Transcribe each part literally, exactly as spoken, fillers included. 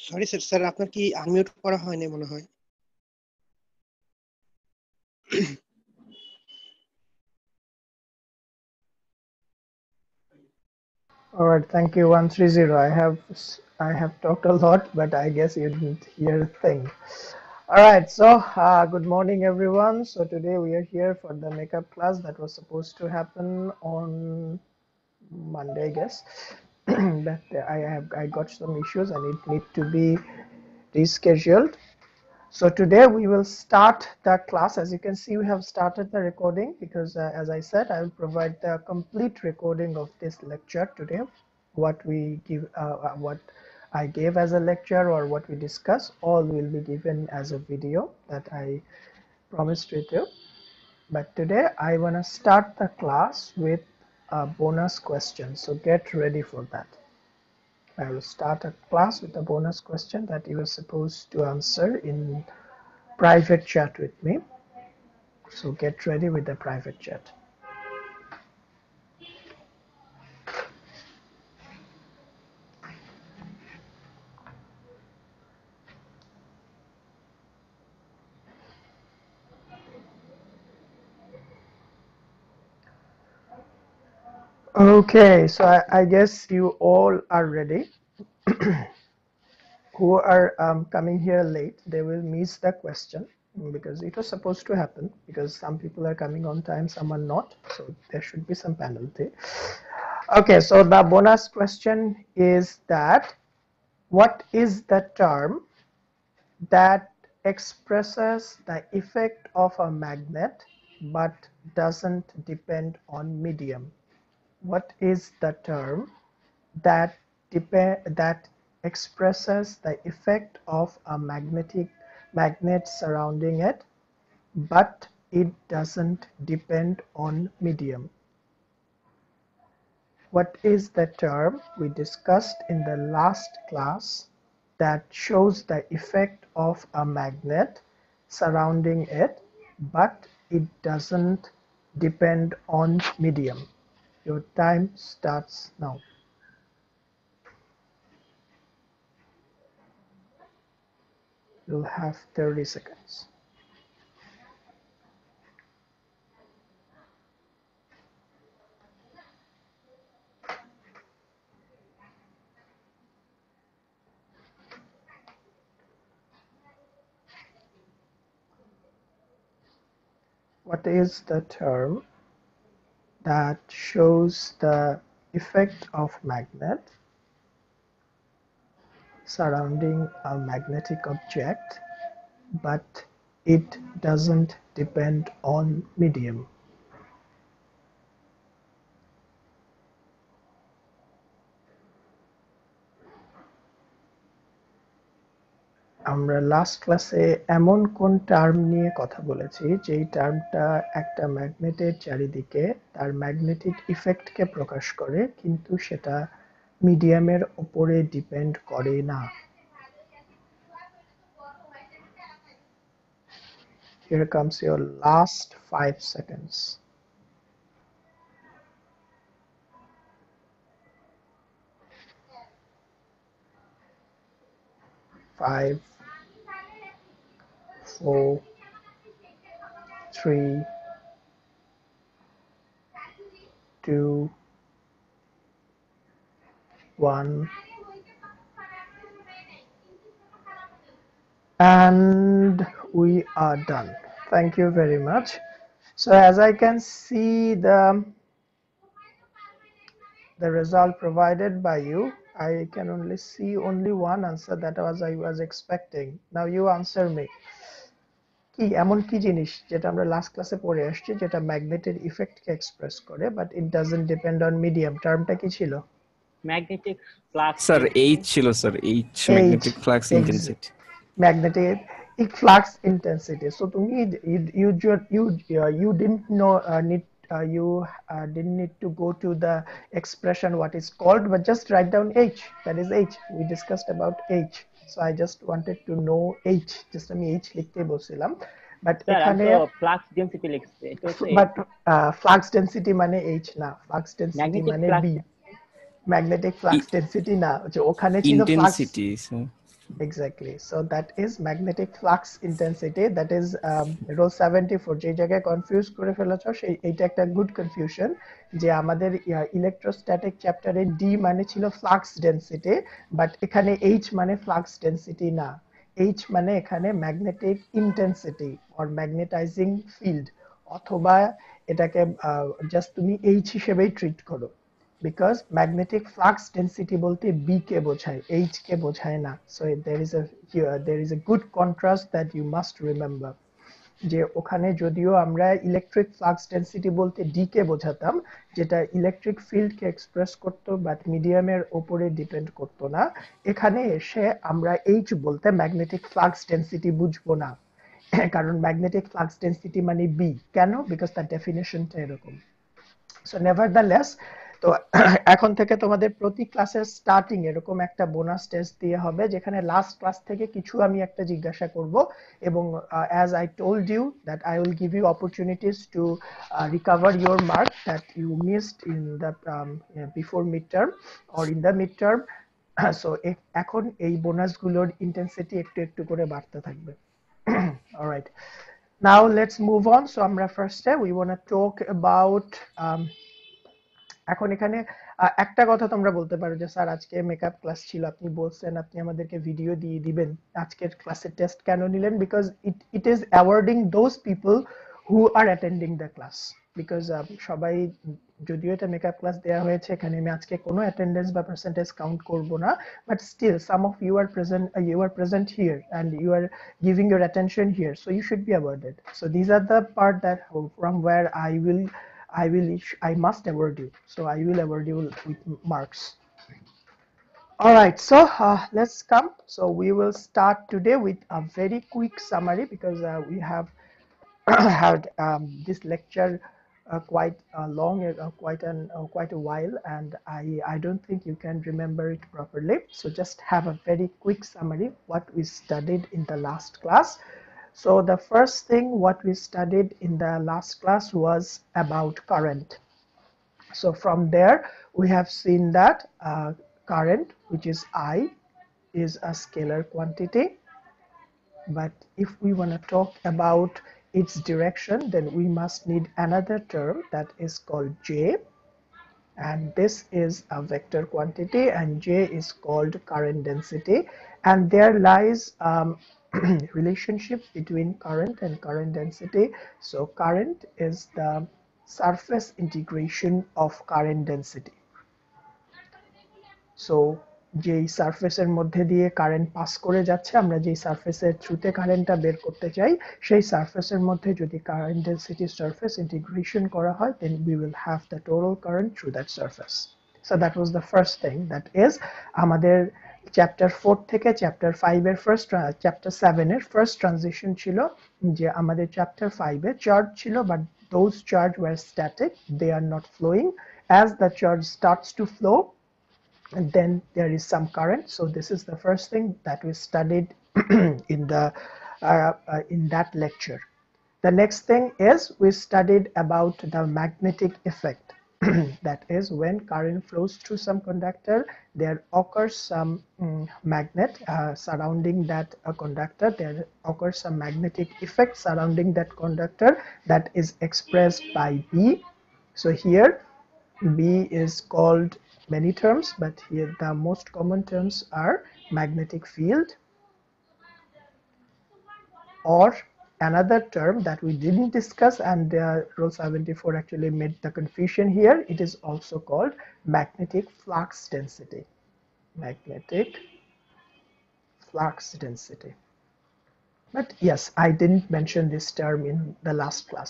Sorry sir sir আপনার কি unmute করা হয়নি মনে হয়। All right, thank you. one three zero. I have I have talked a lot, but I guess you didn't hear a thing. All right, so uh, good morning, everyone. So today we are here for the makeup class that was supposed to happen on Monday, I guess. But I have I got some issues and it need to be rescheduled. So today we will start the class. As you can see, we have started the recording because uh, as I said, I will provide the complete recording of this lecture today. What we give, uh, what I gave as a lecture or what we discuss, all will be given as a video that I promised with you. But today I want to start the class with a bonus question. So get ready for that. I will start a class with a bonus question that you are supposed to answer in private chat with me. So get ready with the private chat. Okay, so I, I guess you all are ready. Who are um, coming here late, they will miss the question because it was supposed to happen because some people are coming on time, some are not. So there should be some penalty. Okay, so the bonus question is that what is the term that expresses the effect of a magnet but doesn't depend on medium? What is the term that depend that expresses the effect of a magnetic magnet surrounding it, but it doesn't depend on medium? What is the term we discussed in the last class that shows the effect of a magnet surrounding it, but it doesn't depend on medium? Your time starts now. You'll have thirty seconds. What is the term that shows the effect of magnet surrounding a magnetic object, but it doesn't depend on medium? আমরা last ক্লাসে এমন কোন term নিয়ে কথা বলেছি যেই টার্মটা একটা ম্যাগনেটের চারিদিকে তার ম্যাগনেটিক ইফেক্টকে প্রকাশ করে কিন্তু সেটা মিডিয়ামের উপরে ডিপেন্ড করে না? Here comes your last five seconds. Five, four, three, two, one. And we are done. Thank you very much. So as I can see the the result provided by you, I can only see only one answer that was I was expecting. Now you answer me. কি এমন কি জিনিস যেটা আমরা last ক্লাসে পড়ে আসছি যেটা ম্যাগনেটের ইফেক্টকে এক্সপ্রেস করে but it doesn't depend on medium? টার্মটা কি ছিল? ম্যাগনেটিক ফ্লাক্স স্যার এইচ ছিল sir H magnetic flux intensity magnetic flux intensity. So to me you you you uh, you didn't know uh, need uh, you uh, didn't need to go to the expression what is called, but just write down H. That is H. We discussed about H. So I just wanted to know H. Just আমি H লিখতে বলছিলাম, but এখানে flux density লিখছে এটা হচ্ছে but flux density মানে H না, flux density মানে B. ম্যাগনেটিক ফ্লাক্স ডেনসিটি না, যে ওখানে ছিল intensity. Exactly. So that is magnetic flux intensity. That is um, rho seventy-four. যে জায়গায় কনফিউজ করে ফেলেছো সেই এইটা একটা গুড কনফিউশন যে আমাদের ইলেকট্রোস্ট্যাটিক চ্যাপ্টারে ডি মানে ছিল ফ্লাক্স ডেনসিটি, বাট এখানে এইচ মানে ফ্লাক্স ডেনসিটি না। এইচ মানে এখানে magnetic intensity or magnetizing field, অথবা এটাকে জাস্ট তুমি এইচ হিসেবেই ট্রিট করো, because magnetic flux density বলতে B কে বোঝায়, H কে বোঝায় না। So there is a here there is a good contrast that you must remember, যে ওখানে যদিও আমরা ইলেকট্রিক ফ্লাক্স ডেনসিটি বলতে ডি কে বোঝাতাম, যেটা ইলেকট্রিক ফিল্ড কে এক্সপ্রেস করতো বাট মিডিয়ামের উপরে ডিপেন্ড করতো না, এখানে এসে আমরা এইচ বলতে ম্যাগনেটিক ফ্লাক্স ডেনসিটি বুঝবো না, কারণ ম্যাগনেটিক ফ্লাক্স ডেনসিটি মানে বি। কেন? বিকজ তার ডেফিনেশনটা এরকম। সো নেভারদালেস, তো এখন থেকে তোমাদের প্রতি ক্লাসের স্টার্টিং এরকম একটা বোনাস টেস্ট দিয়ে হবে, যেখানে লাস্ট ক্লাস থেকে কিছু আমি একটা জিজ্ঞাসা করব, এবং as I told you that I will give you opportunities to recover your mark that you missed in the before mid term or in the mid term. So এখন এই বোনাসগুলোর ইন্টেন্সিটি একটু একটু করে বাড়তে থাকবে। Alright, now let's move on. So আমরা ফার্স্টে we want to talk about um, এখন এখানে একটা কথা তোমরা বলতে পারো যে স্যার আজকে মেকআপ ক্লাস ছিল, আপনি বলছেন আপনি আমাদেরকে ভিডিও দিয়ে দিবেন, আজকের ক্লাসের টেস্ট কেন নিলেন? Because it it is awarding those people who are attending the class. Because সবাই, যদিও এটা মেকআপ ক্লাস দেওয়া হয়েছে, এখানে আমি আজকে কোনো অ্যাটেন্ডেন্স বা পার্সেন্টেজ কাউন্ট করব না, but still some of you are present you are present here and you are giving your attention here, so you should be awarded. So these are the part that from where I will I will, I must award you. So I will award you with marks. All right, so uh, let's come. So we will start today with a very quick summary, because uh, we have had um, this lecture uh, quite uh, long, uh, quite an uh, quite a while, and I I don't think you can remember it properly. So just have a very quick summary what we studied in the last class. So the first thing what we studied in the last class was about current. So from there we have seen that uh, current, which is I, is a scalar quantity. But if we want to talk about its direction, then we must need another term that is called J. And this is a vector quantity, and J is called current density. And there lies um, relationship between current and current density. So current is the surface integration of current density. So যেই সারফেসের মধ্যে দিয়ে current pass করে যাচ্ছে, আমরা যেই সারফেসের থ্রুতে কারেন্টটা বের করতে চাই, সেই সারফেসের মধ্যে যদি কারেন্ট ডেন্সিটি সারফেস ইন্টিগ্রেশন করা হয়, then we will have the total current through that surface. So that was the first thing, that is আমাদের চ্যাপ্টার ফোর থেকে চ্যাপ্টার ফাইভ এর ফার্স্ট চ্যাপ্টার সেভেন এর ফার্স্ট ট্রানজিশন ছিল, যে আমাদের chapter five এ চার্জ ছিল, but those charge were static, they are not flowing. As the charge starts to flow, and then there is some current. So this is the first thing that we studied in the uh, uh, in that lecture. The next thing is we studied about the magnetic effect. That is, when current flows through some conductor, there occurs some um, magnet uh, surrounding that uh, conductor. There occurs some magnetic effect surrounding that conductor that is expressed by B. So here B is called many terms, but here the most common terms are magnetic field, or another term that we didn't discuss, and uh, rule seventy-four actually made the confusion here. It is also called magnetic flux density. Magnetic flux density. But yes, I didn't mention this term in the last class.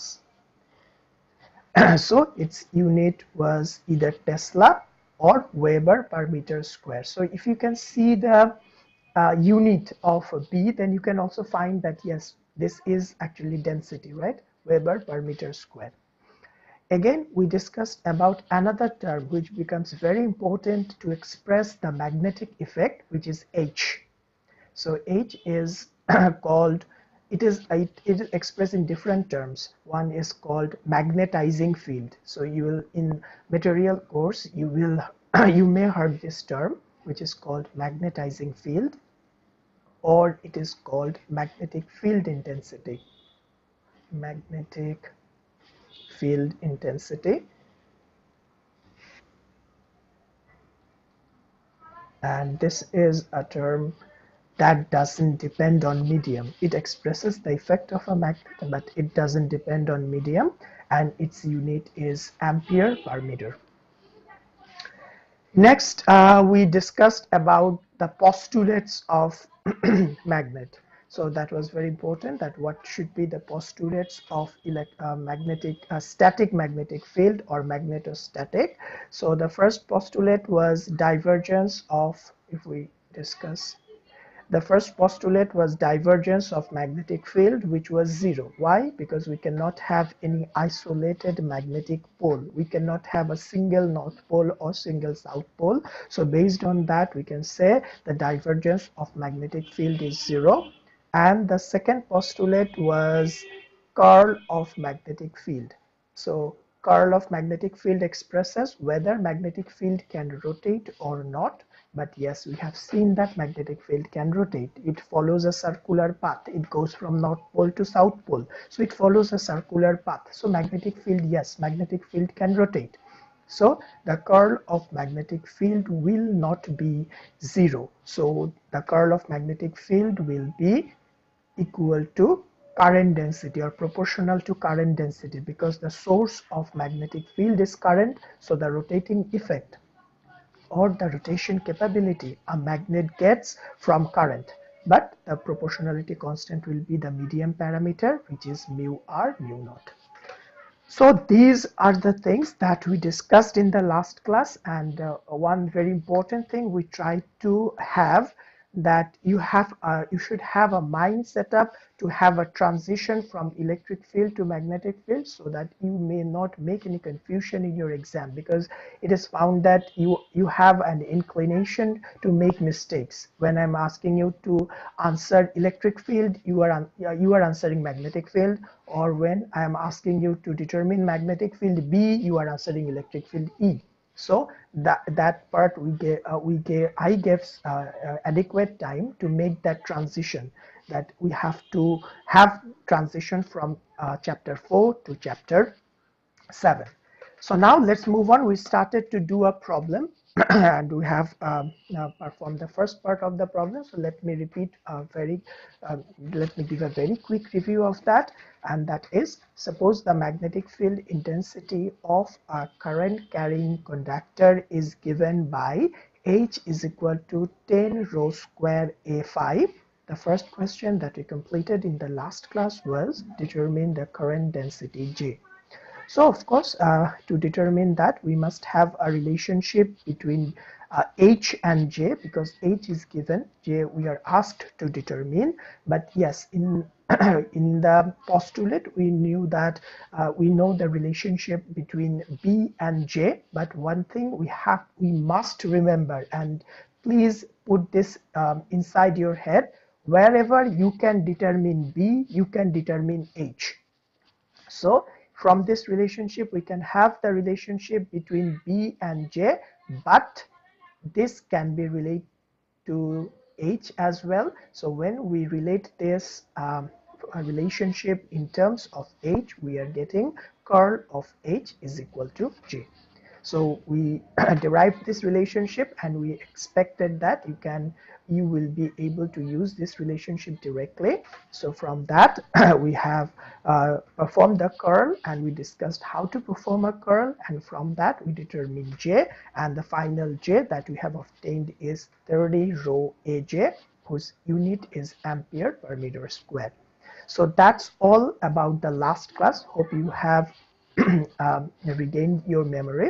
So its unit was either Tesla or Weber per meter square. So if you can see the uh, unit of B, then you can also find that yes, this is actually density, right? Weber per meter square. Again, we discussed about another term which becomes very important to express the magnetic effect, which is H. So H is called, it is it, it is expressed in different terms. One is called magnetizing field. So you will, in material course, you will you may heard this term, which is called magnetizing field. or it is called magnetic field intensity. Magnetic field intensity. And this is a term that doesn't depend on medium. It expresses the effect of a magnet, but it doesn't depend on medium, and its unit is ampere per meter. Next, uh, we discussed about the postulates of magnet. So that was very important, that what should be the postulates of elect uh, magnetic uh, static magnetic field or magnetostatic. So the first postulate was divergence of, if we discuss, the first postulate was divergence of magnetic field, which was zero. Why? Because we cannot have any isolated magnetic pole. We cannot have a single north pole or single south pole. So based on that, we can say the divergence of magnetic field is zero. And the second postulate was curl of magnetic field. So curl of magnetic field expresses whether magnetic field can rotate or not. But yes, we have seen that magnetic field can rotate. It follows a circular path. It goes from north pole to south pole. So it follows a circular path. So magnetic field, yes, magnetic field can rotate. So the curl of magnetic field will not be zero. So the curl of magnetic field will be equal to current density or proportional to current density, because the source of magnetic field is current. So the rotating effect or the rotation capability a magnet gets from current, but the proportionality constant will be the medium parameter, which is mu r mu naught. So these are the things that we discussed in the last class, and uh, one very important thing we try to have, that you have uh, you should have a mind set up to have a transition from electric field to magnetic field, so that you may not make any confusion in your exam, because it is found that you you have an inclination to make mistakes. When I'm asking you to answer electric field, you are you are answering magnetic field, or when I am asking you to determine magnetic field B, you are answering electric field E. So that that part we gave uh, we gave I gave uh, uh, adequate time to make that transition, that we have to have transition from uh, chapter four to chapter seven. So now let's move on. We started to do a problem and we have um, now performed the first part of the problem. So let me repeat a very, uh, let me give a very quick review of that. And that is, suppose the magnetic field intensity of a current carrying conductor is given by H is equal to ten rho square A five. The first question that we completed in the last class was determine the current density J. So of course, uh, to determine that, we must have a relationship between uh, H and J, because H is given, J we are asked to determine. But yes, in in the postulate, we knew that uh, we know the relationship between B and J. But one thing we have, we must remember, and please put this um, inside your head: wherever you can determine B, you can determine H. So from this relationship, we can have the relationship between B and J, but this can be related to H as well. So when we relate this um, relationship in terms of H, we are getting curl of H is equal to J. So we derived this relationship, and we expected that you can you will be able to use this relationship directly. So from that, we have uh, performed the curl, and we discussed how to perform a curl, and from that we determined J, and the final J that we have obtained is thirty rho A J, whose unit is ampere per meter squared. So that's all about the last class. Hope you have um, regained your memory.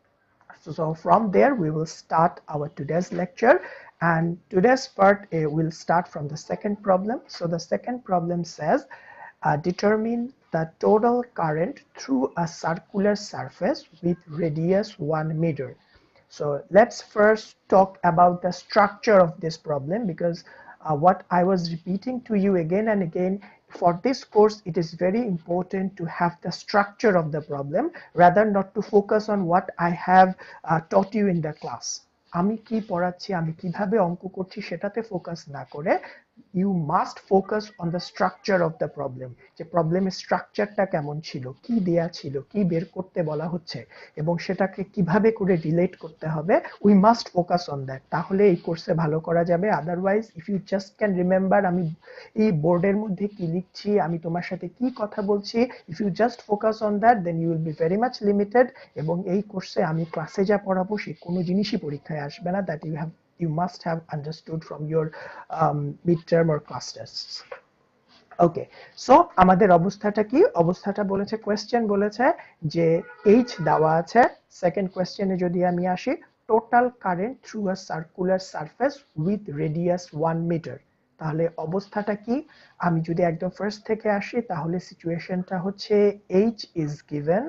So from there, we will start our today's lecture, and today's part uh, will start from the second problem. So the second problem says, uh, determine the total current through a circular surface with radius one meter. So let's first talk about the structure of this problem, because uh, what I was repeating to you again and again, for this course, it is very important to have the structure of the problem rather not to focus on what I have uh, taught you in the class. আমি কি পড়াচ্ছি, আমি কিভাবে অঙ্ক করছি সেটাতে focus না করে you must focus on the structure of the problem, যে প্রবলেমের স্ট্রাকচারটা কেমন ছিল, কি দেয়া ছিল, কি বের করতে বলা হচ্ছে এবং সেটাকে কিভাবে করে রিলেট করতে হবে। We must focus on that, তাহলে এই কোর্সে ভালো করা যাবে। Otherwise if you just can remember আমি এই বোর্ডের মধ্যে কি লিখছি, আমি তোমার সাথে কি কথা বলছি, if you just focus on that then you will be very much limited, এবং এই কোর্সে আমি ক্লাসে যা পড়াবো সে কোনো জিনিসই পরীক্ষায় আসবে না, that you have you must have understood from your um, midterm or class tests. Okay, so আমাদের অবস্থাটা কি? অবস্থাটা বলেছে, কোয়েশ্চেন বলেছে যে এইচ দেওয়া আছে। সেকেন্ড কোয়েশ্চেনে যদি আমি আসি, total current through a circular surface with radius one metre, তাহলে অবস্থাটা কি? আমি যদি একদম ফার্স্ট থেকে আসি তাহলে সিচুয়েশনটা হচ্ছে H is given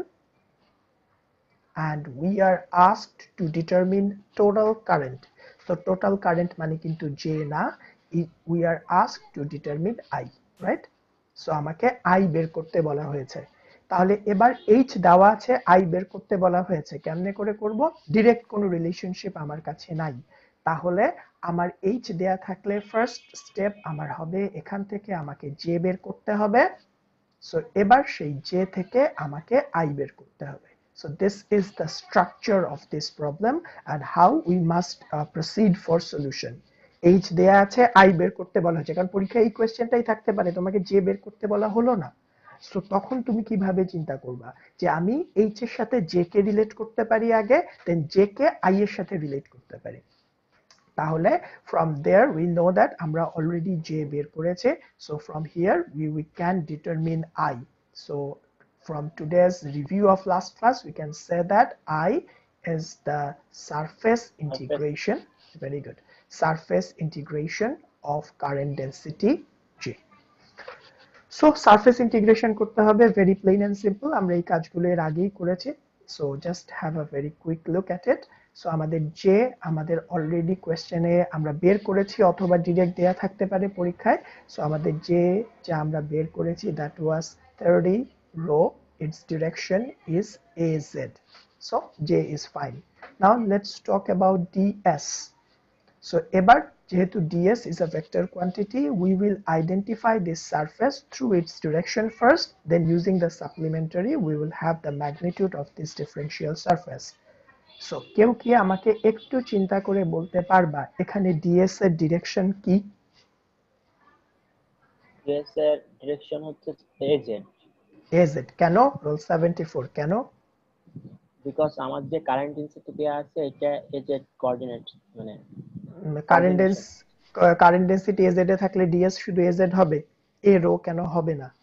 and we are asked to determine total current. So total current মানে কিন্তু J না, we are asked to determine I, right? So আমাকে I বের করতে বলা হয়েছে। তাহলে এবার H দেওয়া আছে, I বের করতে বলা হয়েছে, কেমনে করে করব? ডাইরেক্ট কোনো রিলেশনশিপ আমার কাছে নাই, তাহলে আমার H দেয়া থাকলে ফার্স্ট স্টেপ আমার হবে এখান থেকে আমাকে J বের করতে হবে। সো এবার সেই J থেকে আমাকে I বের করতে হবে। So this is the structure of this problem and how we must uh, proceed for solution. H দেয়া আছে, I বের করতে বলা হয়েছে, কারণ পরীক্ষায় এই কোয়েশ্চেনটাই থাকতে পারে, তোমাকে J বের করতে বলা হলো না। সো তখন তুমি কিভাবে চিন্তা করবা যে আমি H এর সাথে J কে রিলেট করতে পারি আগে, দেন J কে I এর সাথে রিলেট করতে পারি। তাহলে from there we know that আমরা already J বের করেছে, so from here we, we can determine I. So from today's review of last class, we can say that I is the surface integration, very good, surface integration of current density J. So surface integration করতে হবে, very plain and simple, আমরা এই কাজগুলো এর আগেই করেছি, so just have a very quick look at it. So আমাদের J আমাদের অলরেডি কোয়েশ্চেনে আমরা বের করেছি অথবা ডিরেক্ট দেয়া থাকতে পারে পরীক্ষায়। সো আমাদের J যা আমরা বের করেছি that was thirty rho, its direction is A Z. So J is fine. Now let's talk about D S. So এবার যেহেতু D S is a vector quantity, we will identify this surface through its direction first, then using the supplementary we will have the magnitude of this differential surface. So কেউ কি আমাকে একটু চিন্তা করে বলতে পারবা এখানে D S এর ডিরেকশন কি? D S এর ডিরেকশন হচ্ছে A Z। A Z কেন? রোল seventy-four কেন? বিকজ আমার যে কারেন্ট ডেনসিটি দেয়া আছে এটা A Z কোঅর্ডিনেট, মানে current dense current density A Z এ থাকলে D S শুধু A Z হবে, A রো কেন হবে না?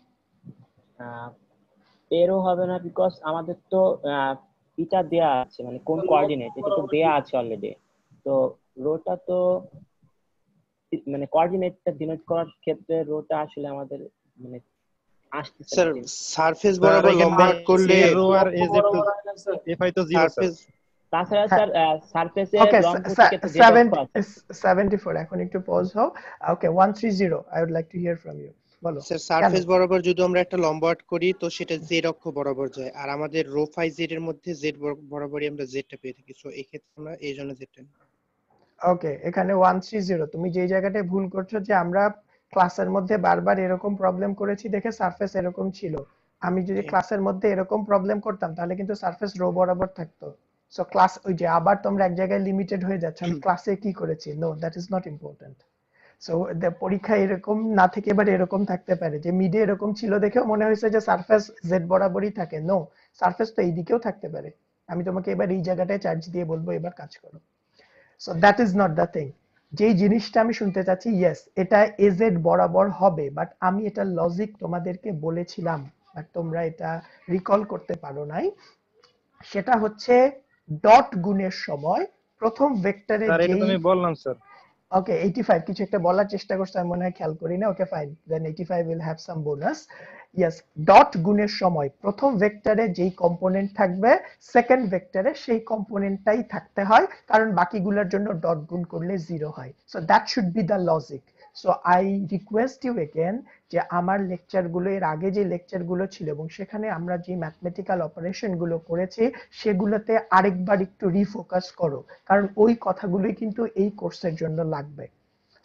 A রো হবে না বিকজ আমাদের তো এটা দেয়া আছে, মানে কোন কোঅর্ডিনেট এটা তো দেয়া আছে অলরেডি, তো রোটা তো মানে কোঅর্ডিনেটটা ডিনোট করার ক্ষেত্রে রোটা আসলে আমাদের মানে আসতেছে। স্যার সারফেস বরাবর লম্বা করলে রো আর এজ এর তো এফ আই তো জিরো স্যার। তাছাড়া স্যার সারফেসের Okay, লম্ব se- থেকে তো se- জেড seventy আছে। seventy-four এখন একটু পজ হও। Okay, one thirty, I would like to hear from you. বলো। স্যার সারফেস বরাবর যদি আমরা একটা লম্বা আর্ট করি তো সেটা জেড অক্ষ বরাবর যায়, আর আমাদের রো ফাই জেড এর মধ্যে জেড বরাবরই আমরা জেডটা পেয়ে থাকি, সো এই ক্ষেত্রে আমরা এই জন্য জেডটা। ওকে, এখানে one thirty তুমি যেই জায়গাটায় ভুল করছো যে আমরা ক্লাসের মধ্যে বারবার এরকম প্রবলেম করেছি দেখে সারফেস এরকম ছিল। আমি যদি ক্লাসের মধ্যে এরকম প্রবলেম করতাম তাহলে কিন্তু সারফেস রো বরাবর থাকতো। সো ক্লাস ওই যে আবার তোমরা এক জায়গায় লিমিটেড হয়ে যাচ্ছে, আমি ক্লাসে কি করেছি, no that is not important. So পরীক্ষা এরকম না থেকে এবার এরকম থাকতে পারে যে মিডে এরকম ছিল দেখেও মনে হয়েছে যে সারফেস জেড বরাবরই থাকে, নো, সারফেস তো এই দিকেও থাকতে পারে, আমি তোমাকে এবার এই জায়গাটায় চার্জ দিয়ে বলবো এবার কাজ করো। So that is not the thing. যেই জিনিসটা আমি শুনতে চাচ্ছি, ইয়েস এটা এজেড বরাবর হবে, বাট আমি এটা লজিক তোমাদেরকে বলেছিলাম বাট তোমরা এটা রিকল করতে পারো নাই। সেটা হচ্ছে ডট গুণের সময় প্রথম ভেক্টরে স্যার এটা যেই, তো আমি বললাম স্যার। ওকে eighty-five কিছু একটা বলার চেষ্টা করছো আমি মনে হয় খেয়াল করি না, okay fine, then eighty-five will have some bonus. Yes, dot গুণের সময় প্রথম ভেক্টরে যেই কম্পোনেন্ট থাকবে সেকেন্ড ভেক্টরে সেই কম্পোনেন্টটাই থাকতে হয়, কারণ বাকিগুলোর জন্য ডট গুণ করলে জিরো হয়। So that should be the logic. So I request you again যে আমার লেকচারগুলো এর আগে যে লেকচারগুলো ছিল এবং সেখানে আমরা যে ম্যাথমেটিক্যাল অপারেশনগুলো করেছি সেগুলোতে আরেকবার একটু রিফোকাস করো, কারণ ওই কথাগুলোই কিন্তু এই কোর্সের জন্য লাগবে।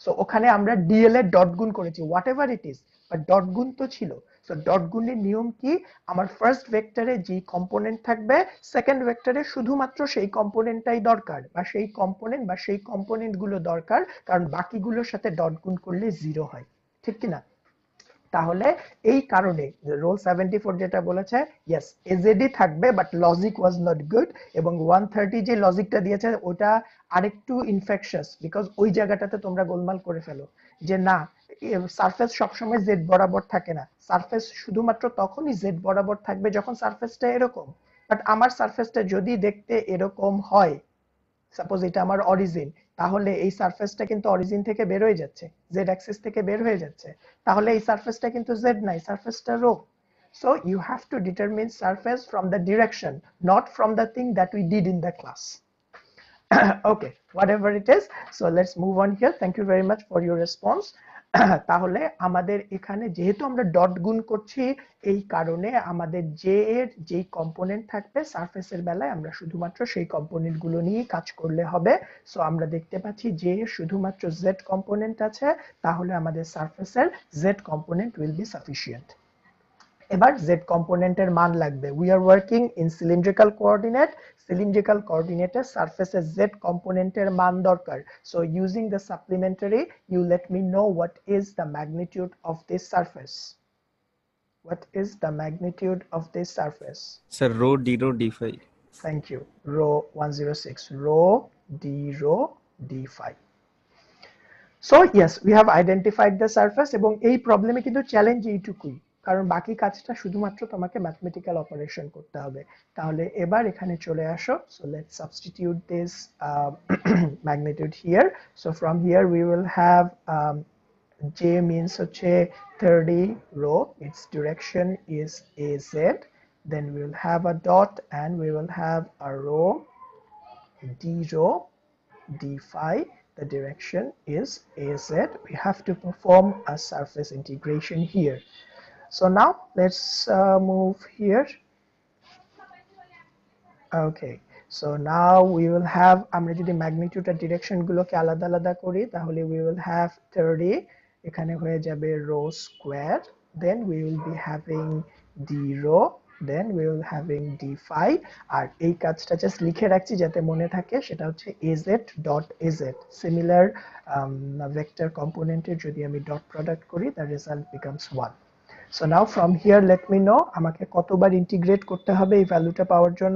সো ওখানে আমরা ডিএল এর ডট গুণ করেছি whatever it is, but dot গুণ তো ছিল। সো ডট গুণের নিয়ম কি, আমার ফার্স্ট ভেক্টরে যে কম্পোনেন্ট থাকবে সেকেন্ড ভেক্টরে শুধুমাত্র সেই কম্পোনেন্টটাই দরকার, বা সেই কম্পোনেন্ট বা সেই কম্পোনেন্ট গুলো দরকার, কারণ বাকিগুলোর সাথে ডট গুণ করলে জিরো হয়, ঠিক কি না? তাহলে এই কারণে রোল সেভেন্টি ফোর যেটা বলেছে, ইয়েস এজেডি থাকবে but logic was not good, এবং ওয়ান থার্টি যে লজিকটা দিয়েছে ওটা আরেকটু ইনফেকশাস, বিকজ ওই জায়গাটাতে তোমরা গোলমাল করে ফেলো যে না সারফেস সবসময় জেড বরাবর থাকে না, সারফেস শুধুমাত্র তখনই জেড বরাবর থাকবে যখন সারফেসটা এরকম। বাট আমার সারফেসটা যদি দেখতে এরকম হয়, সাপোজ এটা আমার অরিজিন, তাহলে এই সারফেসটা কিন্তু অরিজিন থেকে বের হয়ে যাচ্ছে, জেড অ্যাক্সিস থেকে বের হয়ে যাচ্ছে, তাহলে এই সারফেসটা কিন্তু জেড নাই, সারফেসটা rho. So you have to determine surface from the direction, not from the thing that we did in the class. Okay, whatever it is, so let's move on here. Thank you very much for your response. তাহলে আমাদের এখানে যেহেতু আমরা dot গুণ করছি, এই কারণে আমাদের জে এর যে কম্পোনেন্ট থাকবে সারফেসের বেলায় আমরা শুধুমাত্র সেই কম্পোনেন্ট গুলো নিয়ে কাজ করলে হবে। সো আমরা দেখতে পাচ্ছি যে শুধুমাত্র জেড কম্পোনেন্ট আছে, তাহলে আমাদের সারফেসের z component will be sufficient. এবার জেড কম্পোনেন্টের মান লাগবে। We are working in cylindrical coordinate, cylindrical কোঅর্ডিনেটের সারফেসের জেড কম্পোনেন্টের মান দরকার। So using the supplementary, you let me know what is the magnitude of this surface. What is the magnitude of this surface? Sir, rho d rho d phi. Thank you. Rho one oh six. Rho d rho d phi. So yes, we have identified the surface, এবং এই প্রবলেমে কিন্তু challenge এইটুকুই, কারণ বাকি কাজটা শুধুমাত্র তোমাকে ম্যাথমেটিক্যাল অপারেশন করতে হবে। তাহলে এবার এখানে চলে আসো। So let's substitute this uh, magnitude here. So from here we will have um, J means হচ্ছে thirty rho, its direction is A Z, then we will have a dot and we will have a rho d rho d phi, the direction is A Z. We have to perform a surface integration here. So now let's uh, move here. Okay, so now we will have, আমরা যদি magnitude আর direction গুলোকে আলাদা আলাদা করি, তাহলে we will have thirty, এখানে হয়ে যাবে rho square, then we will be having d rho, then we will having d phi, আর এই কাজটা জাস্ট লিখে রাখছি যাতে মনে থাকে, সেটা হচ্ছে az dot az, similar vector কম্পোনেন্টের যদি আমি ডট প্রোডাক্ট করি, the result becomes one. So now from here let me know আমাকে কতবার ইন্টিগ্রেট করতে হবে এই ভ্যালুটা পাওয়ার জন্য?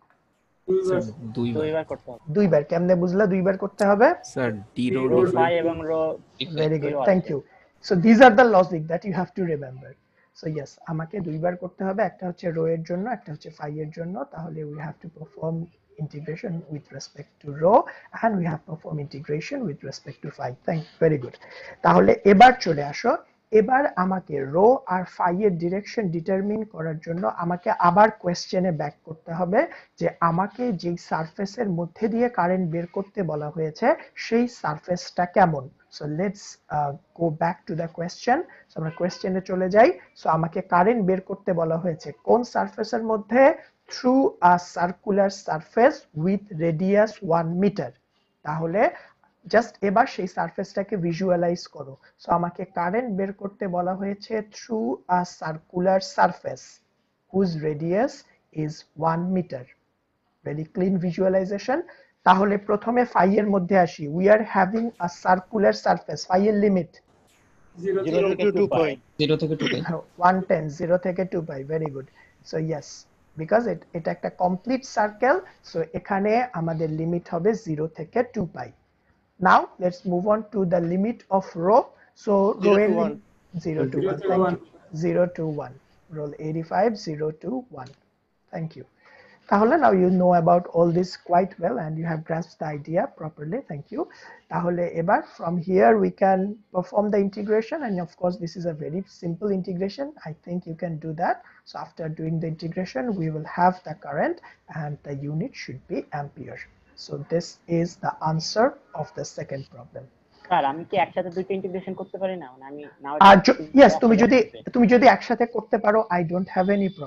Sir, দুইবার দুইবার করতে হবে। দুইবার। কেমনে বুঝলা দুইবার করতে হবে? Sir, d rho rho d phi phi. এবং rho Very good, thank you. So these are the logic that you have to remember. So yes, আমাকে দুইবার করতে হবে, একটা হচ্ছে রো এর জন্য, একটা হচ্ছে ফাই এর জন্য, তাহলে we have to perform integration with respect to rho and we have perform integration with respect to phi. Thank you, very good. তাহলে এবার চলে আসো, এবার আমাকে রো আর ফাই এর ডিরেকশন ডিটারমিন করার জন্য আমাকে আবার কোয়েশ্চেনে ব্যাক করতে হবে যে আমাকে যেই সারফেসের মধ্যে দিয়ে কারেন্ট বের করতে বলা হয়েছে সেই সারফেসটা কেমন। So let's go back to the question. So আমরা কোয়েশ্চেনে চলে যাই। সো আমাকে কারেন্ট বের করতে বলা হয়েছে কোন সারফেসের মধ্যে? Through a circular surface with radius one metre. তাহলে জাস্ট এবার সেই সারফেসটাকে ভিজুয়ালাইজ করো। সো আমাকে কারেন্ট বের করতে বলা হয়েছে through a circular surface whose radius is one metre. Very clean visualisation. তাহলে প্রথমে ফাই এর মধ্যে আসি। We are having a circular surface. Phi এর limit zero to two pi. zero থেকে two pi. one ten, zero থেকে two pi. Very good. So yes, because it এটা একটা কমপ্লিট সার্কেল, সো এখানে আমাদের লিমিট হবে zero থেকে two pi. Now let's move on to the limit of rho. So rho zero to one. zero to one. Thank you. zero to one. Roll eighty-five, zero to one. Thank you. তাহলে now you know about all this quite well and you have grasped the idea properly. Thank you. তাহলে এবার from here we can perform the integration, and of course this is a very simple integration. I think you can do that. So after doing the integration we will have the current and the unit should be ampere. So this is the answer of the second problem. Sir আমি কি একসাথে দুইটা integration করতে পারি না? মানে আমি নাও আর yes, তুমি যদি তুমি যদি একসাথে করতে পারো I don't have any problem.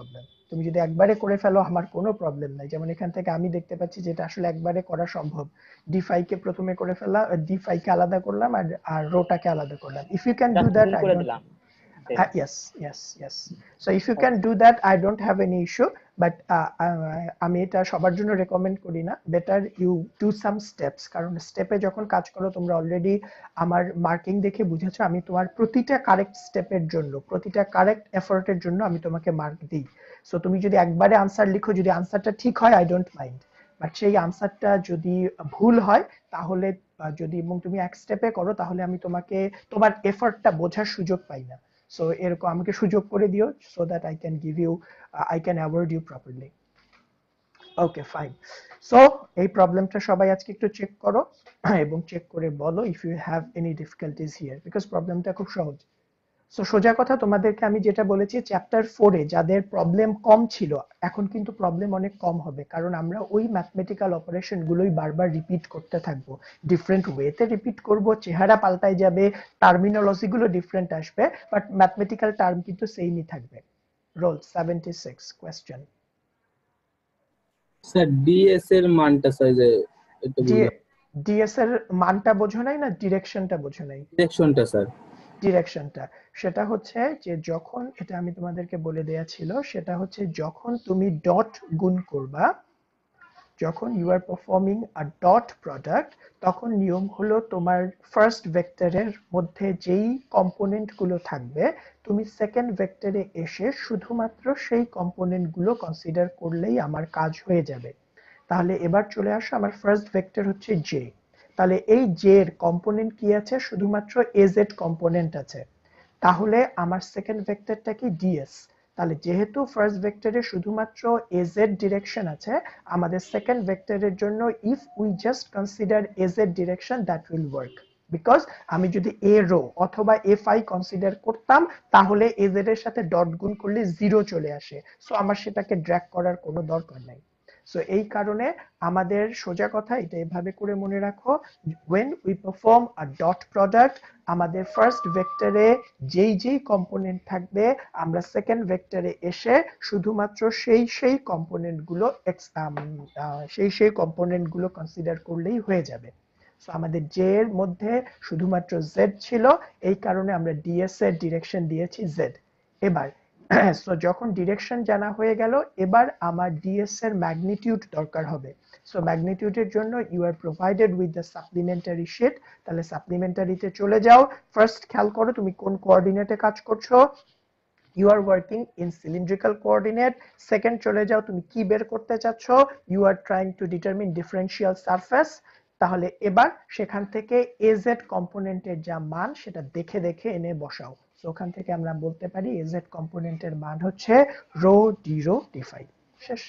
তুমি যদি একবারে করে ফেলো আমার কোনো প্রবলেম নাই, যেমন এখান থেকে আমি দেখতে পাচ্ছি যেটা আসলে একবারে করা সম্ভব। ডি ফাইভ কে প্রথমে করে ফেলা, ডি ফাইভ কে আলাদা করলাম আর আর রোটাকে আলাদা করলাম। If you can do just that গুণ আই করে ডোন্ট দিলাম Uh, yes, yes, yes. So if you can do that, I don't have any issue. But uh, আমি এটা সবার জন্য রেকমেন্ড করি না। Better you do some steps, কারণ স্টেপে যখন কাজ করো তোমরা অলরেডি আমার মার্কিং দেখে বুঝেছো আমি তোমার প্রতিটা কারেক্ট স্টেপের জন্য, প্রতিটা কারেক্ট এফোর্টের জন্য আমি তোমাকে মার্ক দিই। সো তুমি যদি একবারে আনসার লিখো, যদি আনসারটা ঠিক হয় আই ডোন্ট মাইন্ড, বাট সেই আনসারটা যদি ভুল হয় তাহলে যদি এবং তুমি এক স্টেপে করো তাহলে আমি তোমাকে তোমার এফোর্টটা বোঝার সুযোগ পাই না। সো এরকম আমাকে সুযোগ করে দিও so that I can give you I can award you properly. Okay fine. So এই প্রবলেমটা সবাই আজকে একটু চেক করো এবং চেক করে বলো if you have any difficulties here, because প্রবলেমটা খুব সহজ। সো সোজা কথা তোমাদেরকে আমি যেটা বলেছি চ্যাপ্টার ফোরে যাদের প্রবলেম কম ছিল এখন কিন্তু প্রবলেম অনেক কম হবে, কারণ আমরা ওই ম্যাথমেটিক্যাল অপারেশন গুলোই বারবার রিপিট করতে থাকবো, ডিফারেন্ট ওয়েতে রিপিট করব, চেহারা পাল্টাই যাবে, টার্মিনোলজি গুলো ডিফারেন্ট আসবে, বাট ম্যাথমেটিক্যাল টার্ম কিন্তু সেমই থাকবে। Roll seventy six question. Sir d s এর মানটা স্যার যে এটা বললাম, ডিএস এর মানটা বোঝো নাই না ডিরেকশনটা বোঝো নাই? ডিরেকশনটা স্যার, ডিরেকশনটা সেটা হচ্ছে যে যখন, এটা আমি তোমাদেরকে বলে দেয়া ছিল, সেটা হচ্ছে যখন তুমি ডট গুণ করবা, যখন you are performing a dot product, তখন নিয়ম হলো তোমার ফার্স্ট ভেক্টরের মধ্যে যেই কম্পোনেন্ট গুলো থাকবে তুমি সেকেন্ড ভেক্টরে এসে শুধুমাত্র সেই কম্পোনেন্ট গুলো কনসিডার করলেই আমার কাজ হয়ে যাবে। তাহলে এবার চলে আসো, আমার ফার্স্ট ভেক্টর হচ্ছে জে, তাহলে এই জে এর কম্পোনেন্ট কি আছে? শুধুমাত্র এজেড কম্পোনেন্ট আছে। তাহলে আমার সেকেন্ড ভেক্টরটা কি? ডিএস। তাহলে যেহেতু ফার্স্ট ভেক্টরে শুধুমাত্র এজেড ডিরেকশন আছে, আমাদের সেকেন্ড ভেক্টরের জন্য if we just consider a z direction that will work, because আমি যদি এ রো অথবা এফ আই কনসিডার করতাম তাহলে এজেড এর সাথে ডট গুণ করলে জিরো চলে আসে, সো আমার সেটাকে ড্র্যাগ করার কোনো দরকার নাই। সো এই কারণে আমাদের সোজা কথা এটা এভাবে করে মনে রাখো, when we perform a dot product আমাদের ফার্স্ট ভেক্টরে যেই যেই কম্পোনেন্ট থাকবে আমরা সেকেন্ড ভেক্টরে এসে শুধুমাত্র সেই সেই কম্পোনেন্ট গুলো সেই সেই কম্পোনেন্ট গুলো কনসিডার করলেই হয়ে যাবে। সো আমাদের জে এর মধ্যে শুধুমাত্র জেড ছিল, এই কারণে আমরা ডিএস এর ডিরেকশন দিয়েছি জেড। এবার সো যখন ডিরেকশন জানা হয়ে গেল, এবার আমার ডিএস এর ম্যাগনিটিউড দরকার হবে। সো ম্যাগনিটিউডের জন্য you are provided with the supplementary sheet. তাহলে সাপ্লিমেন্টারিতে চলে যাও, ফার্স্ট খেয়াল করো তুমি কোন কোঅর্ডিনেটে কাজ করছো, you are working in cylindrical coordinate. Second চলে যাও তুমি কি বের করতে চাচ্ছ, you are trying to determine differential surface. তাহলে এবার সেখান থেকে এজেড কম্পোনেন্টের যা মান সেটা দেখে দেখে এনে বসাও। সো ওখান থেকে আমরা বলতে পারি এজেড কম্পোনেন্টের মান হচ্ছে rho d rho D five. শেষ।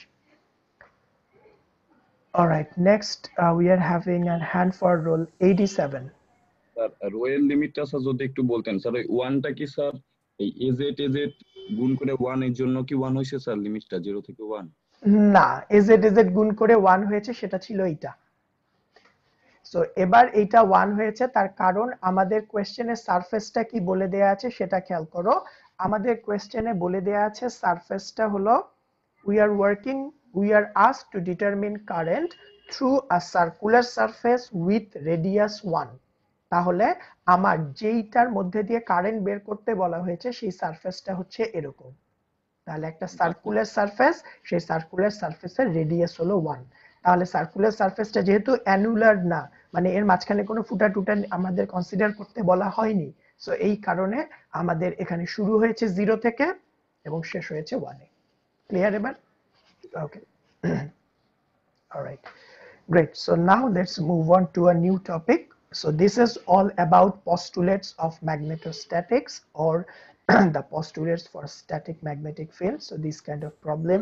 Alright, next we are having a hand for roll eighty-seven। Sir rho এর লিমিটটা স্যার যদি একটু বলতেন স্যার, ওই ওয়ানটা কি স্যার এই এজেড এজেড গুণ করে ওয়ান এর জন্য কি ওয়ান হইছে স্যার লিমিটটা জিরো থেকে ওয়ান? না, এজেড এজেড গুণ করে ওয়ান হয়েছে, সেটা ছিল এইটা। সো এবার এইটা ওয়ান হয়েছে, তার কারণ আমাদের কোয়েশ্চেনের সারফেসটা কি বলে দেয়া আছে সেটা খেয়াল করো। আমাদের কোয়েশ্চেনে বলে দেয়া আছে সারফেসটা হলো we are working we are asked to determine current through a circular surface with radius one। তাহলে আমার যেইটার মধ্যে দিয়ে কারেন্ট বের করতে বলা হয়েছে সেই সারফেসটা হচ্ছে এরকম। তাহলে একটা সার্কুলার সারফেস, সেই সার্কুলার সারফেসের রেডিয়াস হলো ওয়ান। তাহলে সার্কুলার সারফেসটা যেহেতু অ্যানুলার না, মানে এর মাঝখানে কোনো ফুটা টুটা আমাদের কনসিডার করতে বলা হয়নি, সো এই কারণে আমাদের এখানে শুরু হয়েছে জিরো থেকে এবং শেষ হয়েছে ওয়ানে। ক্লিয়ার এবার? Okay, alright, great. So now let's move on to a new topic. So this is all about postulates of magnetostatics or the postulates for static magnetic field. So this kind of problem.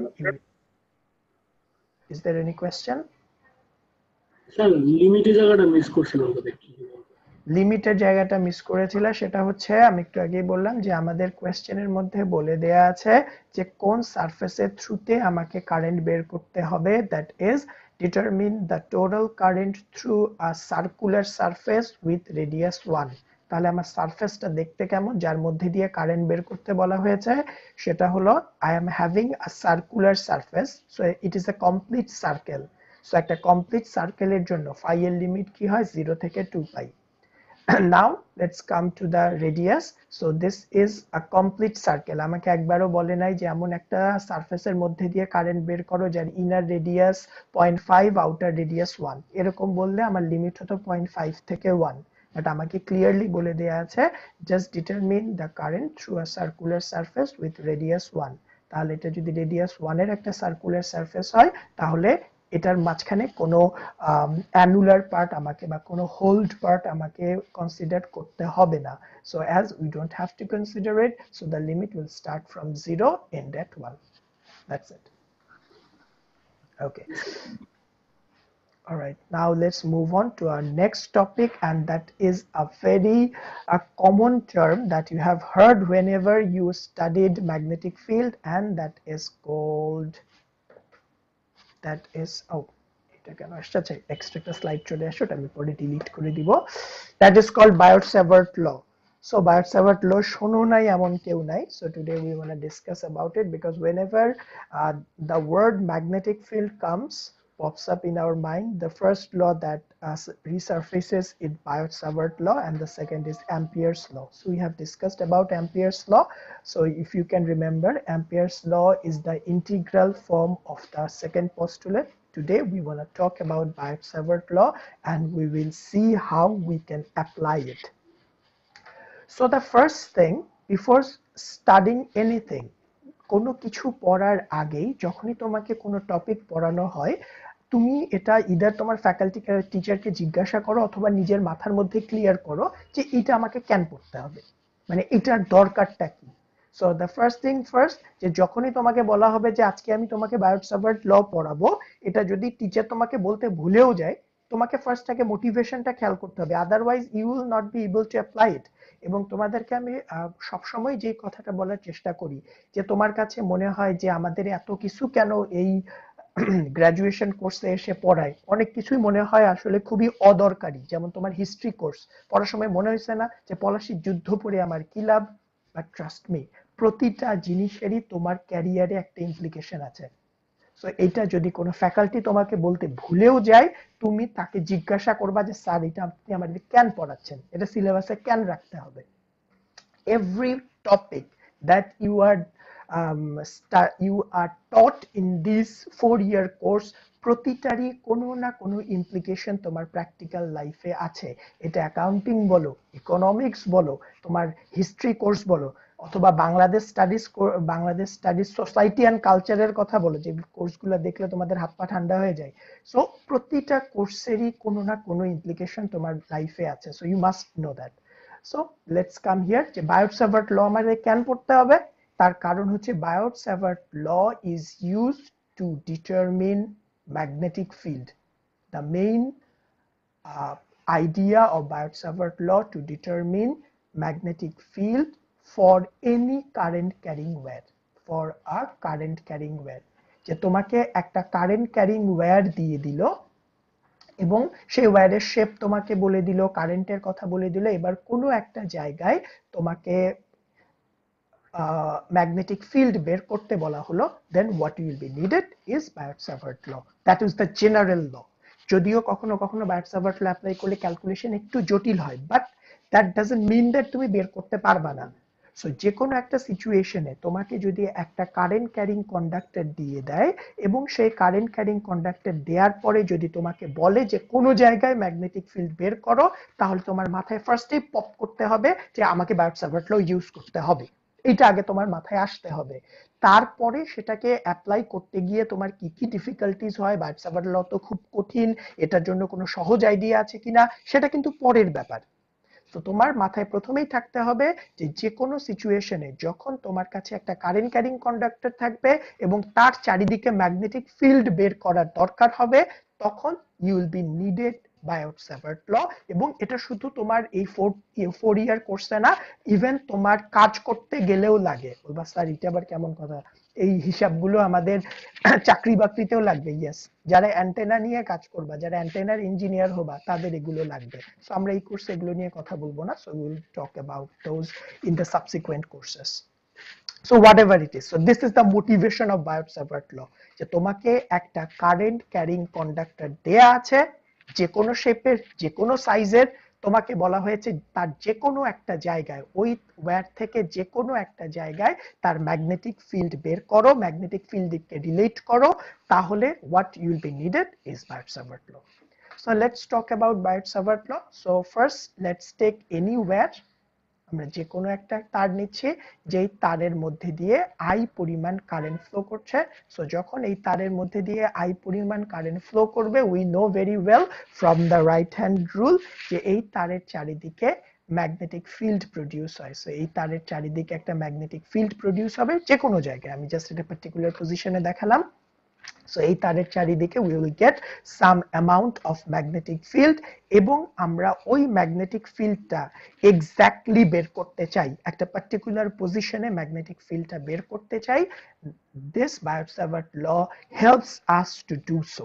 Is there any question? Sir, limited জায়গাটা miss করছিলাম তো দেখি। লিমিটের জায়গাটা miss করেছিল, সেটা হচ্ছে আমি একটু আগেই বললাম যে আমাদের কোয়েশ্চেনের মধ্যে বলে দেয়া আছে যে কোন সারফেসের থ্রুতে আমাকে কারেন্ট বের করতে হবে, that is determine the total current through a circular surface with radius one. তাহলে আমার সারফেসটা দেখতে কেমন যার মধ্যে দিয়ে কারেন্ট বের করতে বলা হয়েছে, সেটা হলো I am having a circular surface, so it is a complete circle. সো একটা কমপ্লিট সার্কেলের জন্য ফাই এর লিমিট কি হয়, জিরো থেকে two pi. Now let's come to the radius. So this is a complete circle. আমাকে একবারও বলে নাই যে এমন একটা সারফেসের মধ্যে দিয়ে কারেন্ট বের করো যার inner radius zero point five, outer radius one, এরকম বললে আমার লিমিট হতো zero point five থেকে one, বাট আমাকে ক্লিয়ারলি বলে দেয়া আছে just determine the current through a circular surface with radius one। তাহলে এটা যদি রেডিয়াস one এর একটা সার্কুলার সারফেস হয়, তাহলে এটার মাঝখানে কোনো অ্যানুলার পার্ট আমাকে বা কোনো হোল্ড পার্ট আমাকে কনসিডার করতে হবে না। So as we don't have to consider it, so the limit will start from zero end at one. That's it. Okay, alright, now let's move on to our next topic, and that is a very a common term that you have heard whenever you studied magnetic field, and that is called that is oh এটা কেন আসছে, আচ্ছা extra একটা slide চলে আসছে, ওটা আমি পরে ডিলিট করে দিব। that is called Biot-Savart law. So Biot-Savart law শোনো নাই এমন কেউ নাই, so today we want to discuss about it, because whenever uh, the word magnetic field comes pops up in our mind, the first law that uh, resurfaces is Biot-Savart law, and the second is Ampere's law. So we have discussed about Ampere's law. So if you can remember, Ampere's law is the integral form of the second postulate. Today we want to talk about Biot-Savart law, and we will see how we can apply it. So the first thing, before studying anything, কোনো কিছু পড়ার আগেই যখনই তোমাকে কোনো topic পড়ানো হয়, তুমি এটা ইদার তোমার ফ্যাকাল্টি টিচারকে জিজ্ঞাসা করো অথবা নিজের মাথার মধ্যে ক্লিয়ার করো যে এটা আমাকে কেন পড়তে হবে, মানে এটার দরকারটা কি। So the first thing first, যে যখনই তোমাকে বলা হবে যে আজকে আমি তোমাকে Biot-Savart ল পড়াবো, এটা যদি টিচার তোমাকে বলতে ভুলেও যায়, তোমাকে ফার্স্ট থেকে মোটিভেশনটা খেয়াল করতে হবে, otherwise you will not be able to apply it. এবং তোমাদেরকে আমি সবসময় যে কথাটা বলার চেষ্টা করি, যে তোমার কাছে মনে হয় যে আমাদের এত কিছু কেন এই গ্রাজুয়েশন কোর্সে এসে পড়ায়, অনেক কিছুই মনে হয় আসলে খুবই অদরকারি। যেমন তোমার হিস্ট্রি কোর্স পড়ার সময় মনে হয়েছে না যে পলাশির যুদ্ধ পড়ে আমার কি লাভ, বাট ট্রাস্ট মি, প্রতিটা জিনিসেরই তোমার ক্যারিয়ারে একটা ইমপ্লিকেশন আছে। সো এটা যদি কোনো ফ্যাকাল্টি তোমাকে বলতে ভুলেও যায়, তুমি তাকে জিজ্ঞাসা করবা যে স্যার এটা আপনি আমাদের কেন পড়াচ্ছেন, এটা সিলেবাসে কেন রাখতে হবে। Every topic that you are um, you are taught in this four year course, প্রতিটারই কোনো না কোনো ইমপ্লিকেশন তোমার প্র্যাকটিক্যাল লাইফে আছে। এটা অ্যাকাউন্টিং বলো, ইকোনমিক্স বলো, তোমার হিস্ট্রি কোর্স বলো, অথবা Bangladesh studies Bangladesh studies society and কালচারের কথা বলো, যে কোর্সগুলো দেখলে তোমাদের হাত পা ঠান্ডা হয়ে যায়। সো প্রতিটা কোর্সেরই কোনো না কোনো ইমপ্লিকেশন তোমার লাইফে আছে। So you must know that. So let's come here, যে Biot-Savart ল আমাদের কেন পড়তে হবে, তার কারণ হচ্ছে Biot-Savart law is used to determine magnetic field. The main uh, idea of Biot-Savart law to determine magnetic field for any current carrying wire, for a current carrying wire, যে তোমাকে একটা কারেন্ট ক্যারিং ওয়্যার দিয়ে দিল এবং সেই ওয়্যারের shape তোমাকে বলে দিল, কারেন্টের কথা বলে দিল, এবার কোনো একটা জায়গায় তোমাকে ম্যাগনেটিক ফিল্ড বের করতে বলা হলো, then what will be needed is Biot-Savart law. That is the general law. যদিও কখনো কখনো Biot-Savart law অ্যাপ্লাই করলে ক্যালকুলেশন একটু জটিল হয়, but that doesn't mean that তুমি বের করতে পারবা না। সো যে কোনো একটা সিচুয়েশনে তোমাকে যদি একটা কারেন্ট ক্যারিং কন্ডাক্টর দিয়ে দেয় এবং সেই কারেন্ট ক্যারিং কন্ডাক্টর দেওয়ার পরে যদি তোমাকে বলে যে কোনো জায়গায় ম্যাগনেটিক ফিল্ড বের করো, তাহলে তোমার মাথায় ফার্স্টেই পপ করতে হবে যে আমাকে Biot-Savart law ইউজ করতে হবে, এটা আগে তোমার মাথায় আসতে হবে। তারপরে সেটাকে অ্যাপ্লাই করতে গিয়ে তোমার কি কি ডিফিকাল্টিজ হয়, Biot-Savart law তো খুব কঠিন, এটার জন্য কোনো সহজ আইডিয়া আছে কিনা সেটা কিন্তু পরের ব্যাপার। তো তোমার মাথায় প্রথমেই থাকতে হবে যে যে কোনো সিচুয়েশনে যখন তোমার কাছে একটা কারেন্ট ক্যারিং কন্ডাক্টর থাকবে এবং তার চারিদিকে ম্যাগনেটিক ফিল্ড বের করার দরকার হবে, তখন you will be needed Biot-Savart law। এবং এটা শুধু তোমার এই ফোর ফোর ইয়ার কোর্সে না, ইভেন তোমার কাজ করতে গেলেও লাগে। বলবা স্যার এটা আবার কেমন কথা, এই হিসাবগুলো আমাদের চাকরি বাকরিতেও লাগবে। ইয়েস, যারা অ্যান্টেনা নিয়ে কাজ করবা, যারা অ্যান্টেনার ইঞ্জিনিয়ার হবা, তাদের এগুলো লাগবে। সো আমরা এই কোর্সে এগুলো নিয়ে কথা বলবো না, so we will talk about those in the subsequent courses. So whatever it is, so this is the motivation of Biot-Savart law, যে তোমাকে একটা কারেন্ট ক্যারিং কন্ডাক্টর দেয়া আছে, যে কোনো শেপের, যে কোনো সাইজের, তোমাকে বলা হয়েছে তার যে কোনো একটা জায়গায়, ওই ওয়্যার থেকে যে কোনো একটা জায়গায় তার ম্যাগনেটিক ফিল্ড বের করো, ম্যাগনেটিক ফিল্ডকে রিলেট করো, তাহলে what you will be needed is Biot-Savart law. So let's talk about Biot-Savart law. So first let's take any wire, আমরা যে কোনো একটা তার নিচ্ছি, যেই তারের মধ্যে দিয়ে আই পরিমাণ কারেন্ট ফ্লো করছে। সো যখন এই তারের মধ্যে দিয়ে আই পরিমাণ কারেন্ট ফ্লো করবে, we know very well from the right hand rule যে এই তারের চারিদিকে ম্যাগনেটিক ফিল্ড প্রডিউস হয়। সো এই তারের চারিদিকে একটা ম্যাগনেটিক ফিল্ড প্রডিউস হবে যে কোনো জায়গায়, আমি জাস্ট এটা পার্টিকুলার পজিশনে দেখালাম। সো এই তারের চারিদিকে we will get some amount of magnetic field, এবং আমরা ওই ম্যাগনেটিক ফিল্ডটা এক্স্যাক্টলি বের করতে চাই, একটা পার্টিকুলার পজিশনে ম্যাগনেটিক ফিল্ডটা বের করতে চাই। This Biot-Savart law helps us to do so.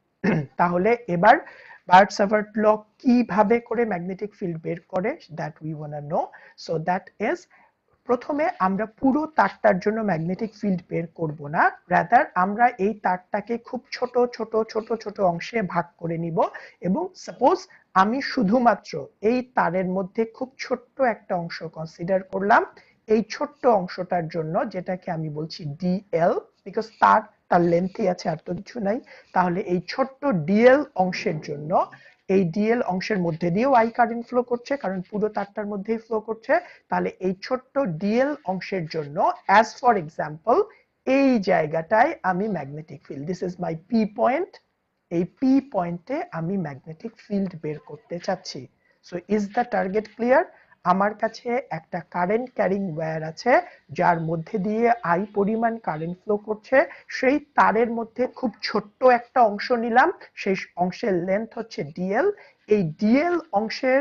তাহলে এবার Biot-Savart law কিভাবে করে ম্যাগনেটিক ফিল্ড বের করে, that we want to know. So that is, প্রথমে আমরা পুরো তারটার জন্য ম্যাগনেটিক ফিল্ড বের করব না, রাদার আমরা এই তারটাকে খুব ছোট ছোট ছোট ছোট অংশে ভাগ করে নিব, এবং সাপোজ আমি শুধুমাত্র এই তারের মধ্যে খুব ছোট্ট একটা অংশ কনসিডার করলাম, এই ছোট্ট অংশটার জন্য, যেটাকে আমি বলছি ডিএল, বিকজ তার তার লেন্থই আছে, আর তো কিছু নাই। তাহলে এই ছোট্ট ডিএল অংশের জন্য, এই ডিএল অংশের মধ্যে দিয়েও আই কারেন্ট ফ্লো করছে, কারণ পুরো তারটার মধ্যেই ফ্লো করছে। তাহলে এই ছোট্ট ডিএল অংশের জন্য, অ্যাজ ফর এক্সাম্পল, এই জায়গাটায় আমি magnetic field, this is my p point, এই পি পয়েন্টে আমি ম্যাগনেটিক ফিল্ড বের করতে চাচ্ছি। So is the target clear? আমার কাছে একটা কারেন্ট ক্যারিং ওয়্যার আছে, যার মধ্যে দিয়ে আই পরিমাণ কারেন্ট ফ্লো করছে, সেই তারের মধ্যে খুব ছোট্ট একটা অংশ নিলাম, সেই অংশের লেন্থ হচ্ছে ডিএল। এই ডিএল অংশের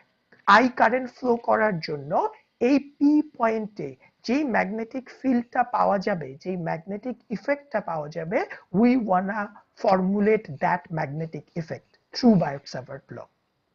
আই কারেন্ট ফ্লো করার জন্য এই পি পয়েন্টে যেই ম্যাগনেটিক ফিল্ডটা পাওয়া যাবে, যেই ম্যাগনেটিক ইফেক্টটা পাওয়া যাবে, we wanna formulate that magnetic effect through Biot-Savart law.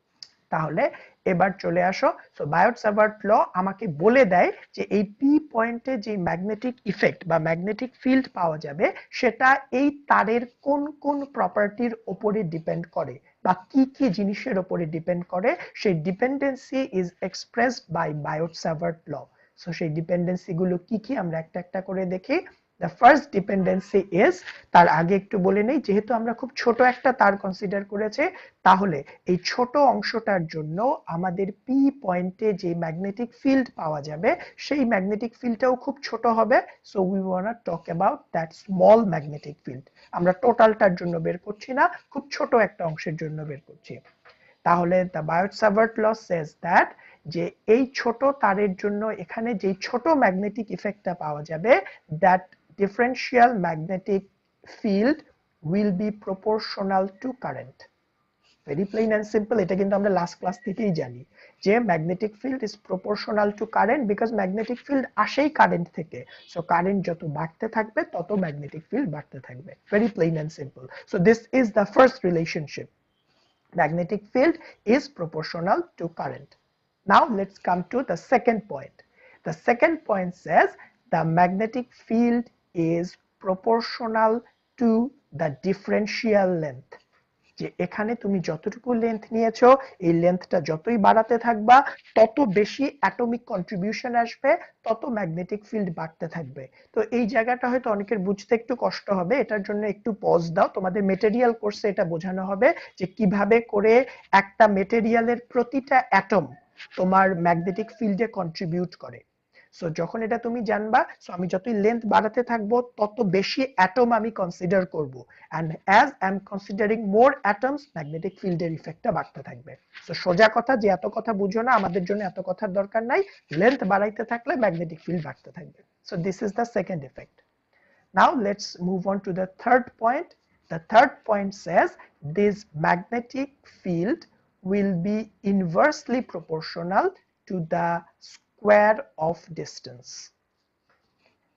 তাহলে এবার চলে আসো। সো Biot-Savart law আমাকে বলে দেয় যে এই পি পয়েন্টে যে ম্যাগনেটিক ইফেক্ট বা ম্যাগনেটিক ফিল্ড পাওয়া যাবে, সেটা এই তারের কোন কোন প্রপার্টির উপরে ডিপেন্ড করে, বা কি কি জিনিসের উপরে ডিপেন্ড করে, সেই dependency is expressed by Biot-Savart law. So সেই ডিপেন্ডেন্সি গুলো কি কি আমরা একটা একটা করে দেখি। The first dependency is, তার আগে একটু বলে নেই, যেহেতু আমরা খুব ছোট একটা তার কনসিডার করেছে, তাহলে এই ছোট অংশটার জন্য আমাদের পি পয়েন্টে যে ম্যাগনেটিক ফিল্ড পাওয়া যাবে, সেই ম্যাগনেটিক ফিল্ডটাও খুব ছোট হবে। So we want to talk about that small magnetic field. আমরা টোটালটার জন্য বের করছি না, খুব ছোট একটা অংশের জন্য বের করছি। তাহলে the Biot-Savart law says that, যে এই ছোট তারের জন্য এখানে যে ছোট ম্যাগনেটিক ইফেক্টটা পাওয়া যাবে, that differential magnetic field will be proportional to current. Very plain and simple, এটা কিন্তু আমরা লাস্ট ক্লাস থেকেই জানি যে magnetic field is proportional to current, because magnetic field আসেই কারেন্ট থেকে। সো কারেন্ট যত বাড়তে থাকবে তত ম্যাগনেটিক ফিল্ড বাড়তে থাকবে। Very plain and simple. So this is the first relationship. Magnetic field is proportional to current. Now let's come to the second point. The second point says the magnetic field is proportional to the differential length. যে এখানে তুমি যতটুকু length নিয়েছো, এই লেন্থটা যতই বাড়াতে থাকবা, তত বেশি অ্যাটমিক কন্ট্রিবিউশন আসবে, তত ম্যাগনেটিক ফিল্ড বাড়তে থাকবে। তো এই জায়গাটা হয়তো অনেকের বুঝতে একটু কষ্ট হবে, এটার জন্য একটু পজ দাও, তোমাদের মেটেরিয়াল কোর্সে এটা বোঝানো হবে যে কিভাবে করে একটা মেটেরিয়ালের প্রতিটা অ্যাটম তোমার ম্যাগনেটিক ফিল্ডে কন্ট্রিবিউট করে। সো যখন এটা তুমি জানবা, সো আমি যতই লেন্থ বাড়াতে থাকবো, তত বেশি অ্যাটম আমি কনসিডার করব, and as I am considering more atoms, magnetic ফিল্ডের ইফেক্টটা বাড়তে থাকবে। সো সোজা কথা, যে এত কথা বুঝো না, আমাদের জন্য এত কথার দরকার নাই, লেন্থ বাড়াইতে থাকলে ম্যাগনেটিক ফিল্ড বাড়তে থাকবে। So this is the second effect. Now let's move on to the third point. The third point says this magnetic field will be inversely proportional to the square of distance.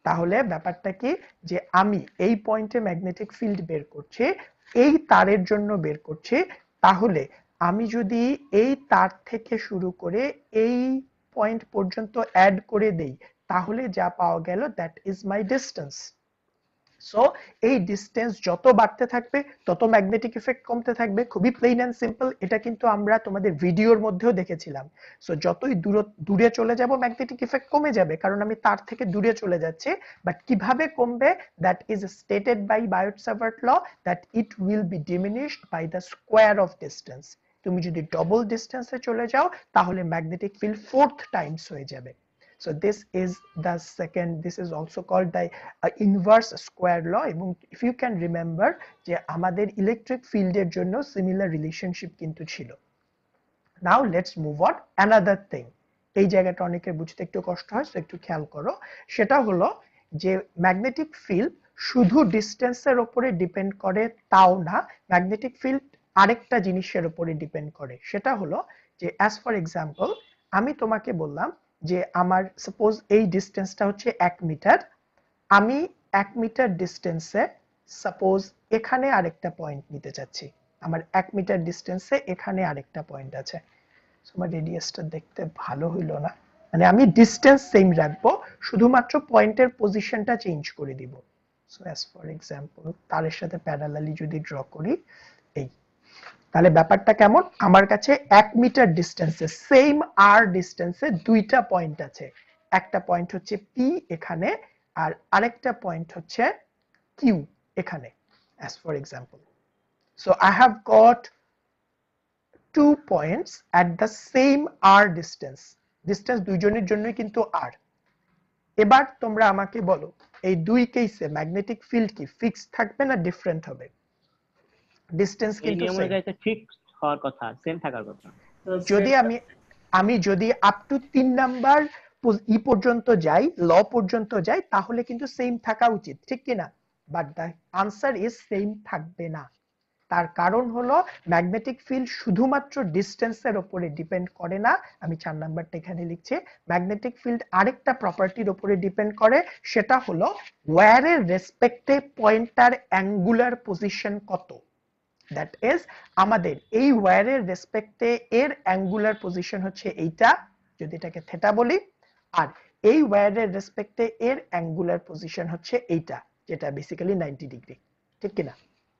তাহলে ব্যাপারটা কি যে আমি এই পয়েন্টে magnetic field বের করছি, এই তারের জন্য বের করছি, তাহলে আমি যদি এই তার থেকে শুরু করে এই পয়েন্ট পর্যন্ত অ্যাড করে দেই তাহলে যা পাওয়া গেল that is my distance. So এই ডিস্টেন্স যত বাড়তে থাকবে তত ম্যাগনেটিক ইফেক্ট কমতে থাকবে। খুবই প্লেন এন্ড সিম্পল, এটা কিন্তু আমরা তোমাদের ভিডিওর মধ্যেও দেখেছিলাম। সো যতই দূর দূরে চলে যাব ম্যাগনেটিক ইফেক্ট কমে যাবে, কারণ আমি তার থেকে দূরে চলে যাচ্ছি। বাট কিভাবে কমবে, that is stated by Biot Savart law that it will be diminished by the square of distance. তুমি যদি ডবল ডিস্টেন্সে চলে যাও তাহলে ম্যাগনেটিক ফিল্ড ফোর্থ টাইমস হয়ে যাবে। So this is the second, this is also called the uh, inverse square law. এবং if you can remember যে আমাদের ইলেকট্রিক ফিল্ডের জন্য সিমিলার রিলেশনশিপ কিন্তু ছিল। Now let's move on another thing. এই জায়গাটা অনেকের বুঝতে একটু কষ্ট হয়, so একটু খেয়াল করো। সেটা হলো যে ম্যাগনেটিক ফিল্ড শুধু ডিস্টেন্সের উপরে ডিপেন্ড করে তাও না, ম্যাগনেটিক ফিল্ড আরেকটা জিনিসের উপরে ডিপেন্ড করে। সেটা হলো যে অ্যাজ ফর এক্সাম্পল আমি তোমাকে বললাম যে আমার সাপোজ এই ডিস্টেন্সটা হচ্ছে এক মিটার, আমি এক মিটার ডিস্টেন্সে সাপোজ এখানে আরেকটা পয়েন্ট নিতে চাচ্ছি, আমার এক মিটার ডিস্টেন্সে এখানে আরেকটা পয়েন্ট আছে। আমার রেডিয়াসটা দেখতে ভালো হইলো না, মানে আমি ডিস্টেন্স সেম রাখবো, শুধুমাত্র পয়েন্টের পজিশনটা চেঞ্জ করে দিব। সো অ্যাজ ফর এক্সাম্পল তারের সাথে প্যারালালি যদি ড্র করি এই, তাহলে ব্যাপারটা কেমন, আমার কাছে এক মিটার ডিস্টেন্সে সেম আর ডিস্টেন্সে দুইটা পয়েন্ট আছে, একটা পয়েন্ট হচ্ছে পি এখানে আর আরেকটা পয়েন্ট হচ্ছে কিউ এখানে as for example. So I have got two points at the same r distance, distance দুইজনের জন্যই কিন্তু r। এবার তোমরা আমাকে বলো এই দুই কেসে ম্যাগনেটিক ফিল্ড কি ফিক্সড থাকবে না ডিফারেন্ট হবে? ডিসটেন্স কিন্তু সেম ফিক্সড হওয়ার কথা, সেম থাকার কথা। যদি আমি আমি যদি আপ টু তিন নাম্বার ই পর্যন্ত যাই, ল পর্যন্ত যাই, তাহলে কিন্তু সেম থাকা উচিত, ঠিক কি না? But the answer is same থাকবে না। তার কারণ হলো ম্যাগনেটিক ফিল্ড শুধুমাত্র ডিসটেন্সের উপরে ডিপেন্ড করে না, আমি চার নাম্বারটা এখানে লিখছি। ম্যাগনেটিক ফিল্ড আরেকটা প্রপার্টির উপরে ডিপেন্ড করে, সেটা হলো ওয়্যারের রেসপেক্টে পয়েন্টার অ্যাঙ্গুলার পজিশন কত। দ্যাট ইজ আমাদের এই ওয়্যারের রেসপেক্টে এর অ্যাঙ্গুলার পজিশন হচ্ছে এইটা, যদি এটাকে থেটা বলি, আর এই ওয়্যারের রেসপেক্টে এর অ্যাঙ্গুলার পজিশন হচ্ছে এইটা, যেটা বেসিক্যালি নাইনটি ডিগ্রি, ঠিক কিনা?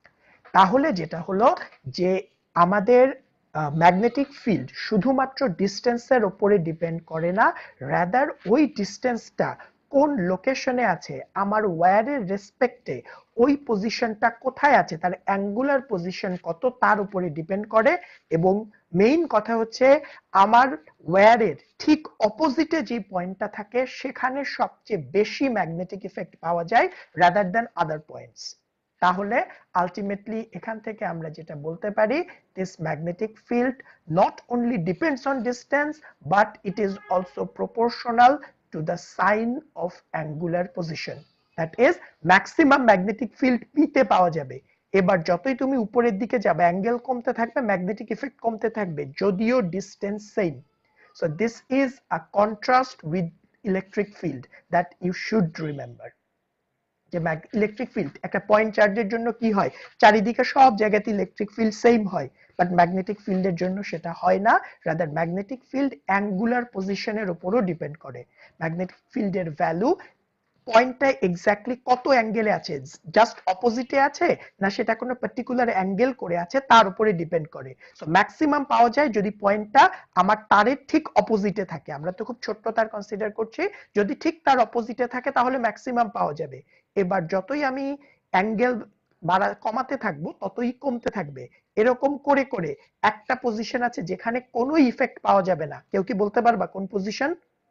তাহলে যেটা হলো যে আমাদের ম্যাগনেটিক ফিল্ড শুধুমাত্র ডিস্টেন্সের উপরে ডিপেন্ড করে না, রাদার ওই ডিস্টেন্সটা কোন লোকেশনে আছে, আমার ওয়্যারের রেসপেক্টে ওই পজিশনটা কোথায় আছে, তার অ্যাঙ্গুলার পজিশন কত তার উপরে ডিপেন্ড করে। এবং মেইন কথা হচ্ছে আমার ওয়্যারের ঠিক অপোজিটে যে পয়েন্টটা থাকে সেখানে সবচেয়ে বেশি ম্যাগনেটিক ইফেক্ট পাওয়া যায় রাদার দ্যান আদার পয়েন্টস। তাহলে আলটিমেটলি এখান থেকে আমরা যেটা বলতে পারি, this magnetic field not only depends on distance but it is also proportional to the sign of angular position. That is maximum magnetic field পিতে পাওয়া যাবে। এবার যতই তুমি উপরের দিকে যাবে অ্যাঙ্গেল কমতে থাকবে, ম্যাগনেটিক ইফেক্ট কমতে থাকবে, যদিও distance same. So this is a contrast with electric field that you should remember. যে ইলেকট্রিক ফিল্ড একটা পয়েন্ট চার্জের জন্য কি হয়, চারিদিকে সব জায়গাতে ইলেকট্রিক ফিল্ড সেম হয়, বাট ম্যাগনেটিক ফিল্ডের জন্য সেটা হয় না, রাদার ম্যাগনেটিক ফিল্ড অ্যাঙ্গুলার পজিশনের উপরও ডিপেন্ড করে। ম্যাগনেটিক ফিল্ডের ভ্যালু পয়েন্টটা এক্স্যাক্টলি কত অ্যাঙ্গেলে আছে, জাস্ট অপোজিটে আছে না সেটা কোনো পার্টিকুলার অ্যাঙ্গেল করে আছে তার উপরে ডিপেন্ড করে। সো ম্যাক্সিমাম পাওয়া যায় যদি পয়েন্টটা আমার তারের ঠিক অপোজিটে থাকে, আমরা তো খুব ছোট্ট তার কনসিডার করছি, যদি ঠিক তার অপোজিটে থাকে তাহলে ম্যাক্সিমাম পাওয়া যাবে। এবার যতই আমি অ্যাঙ্গেল বাড়া কমাতে থাকবো ততই কমতে থাকবে, এরকম করে করে একটা পজিশন আছে যেখানে কোনো ইফেক্ট পাওয়া যাবে না। কেউ কি বলতে পারবা কোন পজিশন?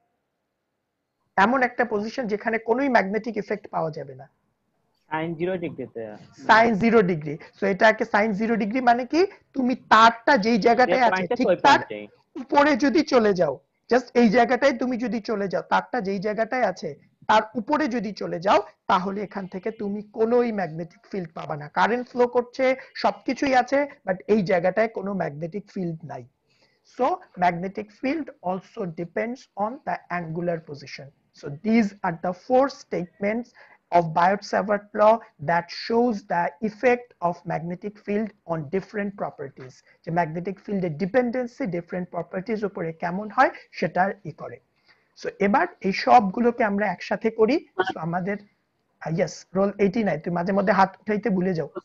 এমন একটা পজিশন যেখানে কোনোই ম্যাগনেটিক ইফেক্ট পাওয়া যাবে না, সাইন জিরো ডিগ্রিতে। Sine zero degree. সো এটাকে সাইন জিরো ডিগ্রি মানে কি, তুমি তারটা যেই জায়গাটায় আছে ঠিক তার উপরে যদি চলে যাও, জাস্ট এই জায়গাটায় তুমি যদি চলে যাও, তারটা যেই জায়গাটায় আছে তার উপরে যদি চলে যাও, তাহলে এখান থেকে তুমি কোনোই ম্যাগনেটিক ফিল্ড পাবা না। কারেন্ট ফ্লো করছে, সবকিছুই আছে, বাট এই জায়গাটায় কোনো ম্যাগনেটিক ফিল্ড নাই। So magnetic field also depends on the angular position. So these are the four statements of Biot-Savart law that shows the effect of magnetic field on different properties. যে magnetic field এর dependency different properties উপরে কেমন হয় সেটার ই করে। So এবার এই সবগুলোকে আমরা একসাথে করি। সো আমাদের ইয়েস রোল eighty-nine, তুই মাঝে মধ্যে হাত উঠাইতে ভুলে যাও।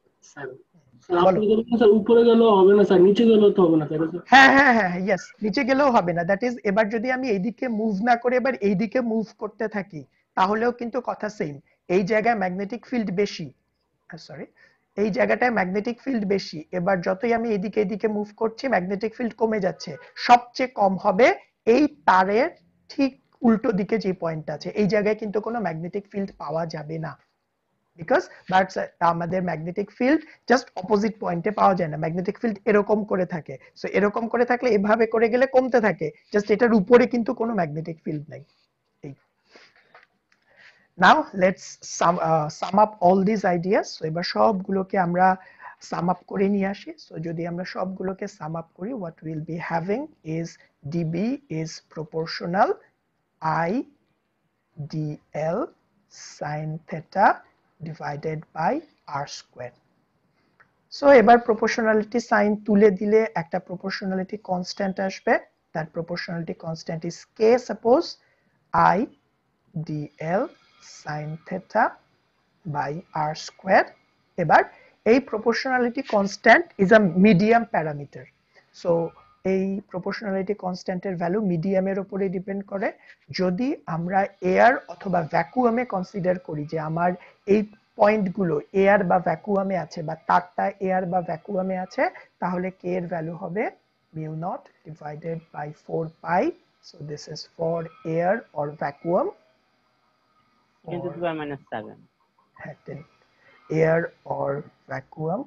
উপরে গেলেও হবে না স্যার, নিচে গেলেও তো হবে না স্যার। হ্যাঁ হ্যাঁ হ্যাঁ ইয়েস, নিচে গেলেও হবে না। দ্যাট ইজ এবার যদি আমি এইদিকে মুভ না করে এবার এইদিকে মুভ করতে থাকি তাহলেও কিন্তু কথা সেম। এই জায়গায় ম্যাগনেটিক ফিল্ড বেশি, সরি এই জায়গাটায় ম্যাগনেটিক ফিল্ড বেশি, এবার যতই আমি এদিকে এদিকে মুভ করছি ম্যাগনেটিক ফিল্ড কমে যাচ্ছে। সবচেয়ে কম হবে এই তারের ঠিক উল্টো দিকে যে পয়েন্ট আছে, এই জায়গায় কিন্তু কোনো ম্যাগনেটিক ফিল্ড পাওয়া যাবে না, বিকজ বাট আমাদের ম্যাগনেটিক ফিল্ড জাস্ট অপোজিট পয়েন্টে পাওয়া যায় না, ম্যাগনেটিক ফিল্ড এরকম করে থাকে। সো এরকম করে থাকলে এভাবে করে গেলে কমতে থাকে, জাস্ট এটার উপরে কিন্তু কোনো ম্যাগনেটিক ফিল্ড নাই। Now let's sum sum up all this ideas. So এবার সবগুলোকে আমরা সাম আপ করে নিয়ে আসি। সো যদি আমরা সবগুলোকে সাম আপ করি, what will be having is dB is proportional I dl sin theta divided by r square. So এবার proportionality sign তুলে দিলে একটা proportionality constant আসবে, that proportionality constant is k, suppose I dl sin theta by r square. এবার এই proportionality constant is a medium parameter. So এই proportionality constant এর value মিডিয়ামের উপরে ডিপেন্ড করে। যদি আমরা এয়ার অথবা ভ্যাকুয়ামে কনসিডার করি যে আমার এই পয়েন্টগুলো এয়ার বা ভ্যাকুয়ামে আছে বা তারটা এয়ার বা ভ্যাকুয়ামে আছে, তাহলে কে এর ভ্যালু হবে mu naught divided by four pi. So this is for air or vacuum, ten to the power minus seven, air or vacuum।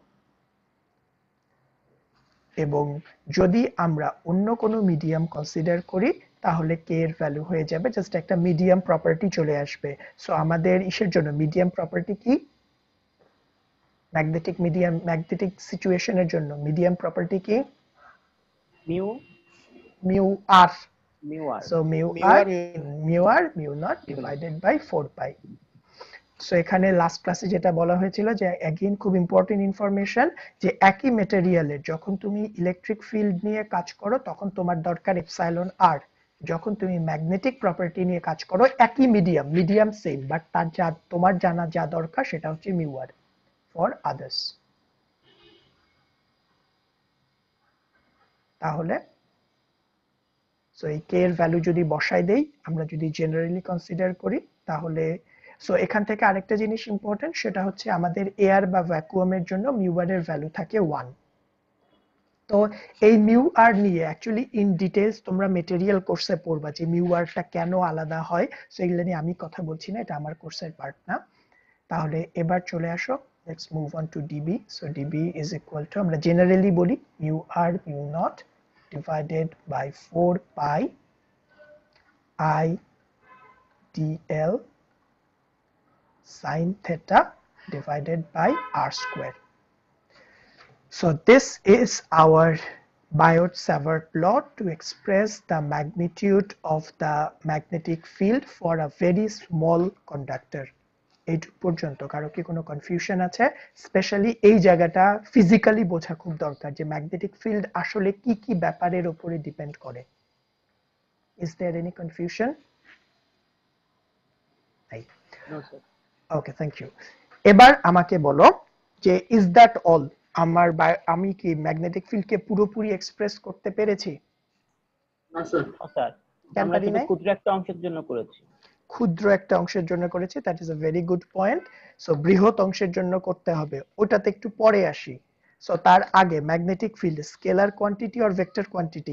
এবং যদি আমরা অন্য কোনো মিডিয়াম কনসিডার করি তাহলে কে এর ভ্যালু হয়ে যাবে জাস্ট একটা মিডিয়াম প্রপার্টি চলে আসবে। সো আমাদের ইসের জন্য মিডিয়াম প্রপার্টি কি, ম্যাগনেটিক মিডিয়াম ম্যাগনেটিক সিচুয়েশনের জন্য মিডিয়াম প্রপার্টি কি mu mu r mu r so mu r mu r mu naught divided by four pi. So এখানে লাস্ট ক্লাসে যেটা বলা হয়েছিল যে अगेन খুব ইম্পর্টেন্ট ইনফরমেশন, যে একই ম্যাটেরিয়ালের যখন তুমি ইলেকট্রিক ফিল্ড নিয়ে কাজ করো তখন তোমার দরকার এপসাইলন আর, যখন তুমি ম্যাগনেটিক প্রপার্টি নিয়ে কাজ করো একই মিডিয়াম মিডিয়াম সেম, বাট তার যা তোমার জানা যা দরকার সেটা হচ্ছে মিউ আর ফর আদার্স। তাহলে সো এই কে এর ভ্যালু যদি বসাই দেই, আমরা যদি জেনারেলি কনসিডার করি তাহলে সো এখান থেকে আরেকটা জিনিস ইম্পর্টেন্ট, সেটা হচ্ছে আমাদের এয়ার বা ভ্যাকুয়ামের জন্য মিউ আর এর ভ্যালু থাকে ওয়ান। তো এই মিউ আর নিয়ে অ্যাকচুয়ালি ইন ডিটেইলস তোমরা মেটেরিয়াল কোর্সে পড়বা যে মিউ আরটা কেন আলাদা হয়, সো এগুলো নিয়ে আমি কথা বলছি না, এটা আমার কোর্সের পার্ট না। তাহলে এবার চলে আসো, let's move on to dB. So dB is equal to, আমরা জেনারেলি বলি mu r mu naught divided by four pi I dl sin theta divided by r square. So this is our Biot-Savart law to express the magnitude of the magnetic field for a very small conductor. এইটুক পর্যন্ত কারো কি কোনো confusion আছে? Specially এই জায়গাটা physically বোঝা খুব দরকার যে ম্যাগনেটিক ফিল্ড আসলে কি কি ব্যাপারের উপরে ডিপেন্ড করে। Is there any confusion? No sir. Okay, thank you. এবার আমাকে বলো যে ইজ দ্যাট অল, আমার আমি কি ম্যাগনেটিক ফিল্ডকে পুরোপুরি এক্সপ্রেস করতে পেরেছি? না স্যার। স্যার আমরা শুধু ক্ষুদ্র একটা অংশের জন্য করেছি। ক্ষুদ্র একটা অংশের জন্য করেছি, that is a very good point. So বৃহৎ অংশের জন্য করতে হবে, ওটাতে একটু পরে আসি। সো তার আগে magnetic field scalar quantity or vector quantity?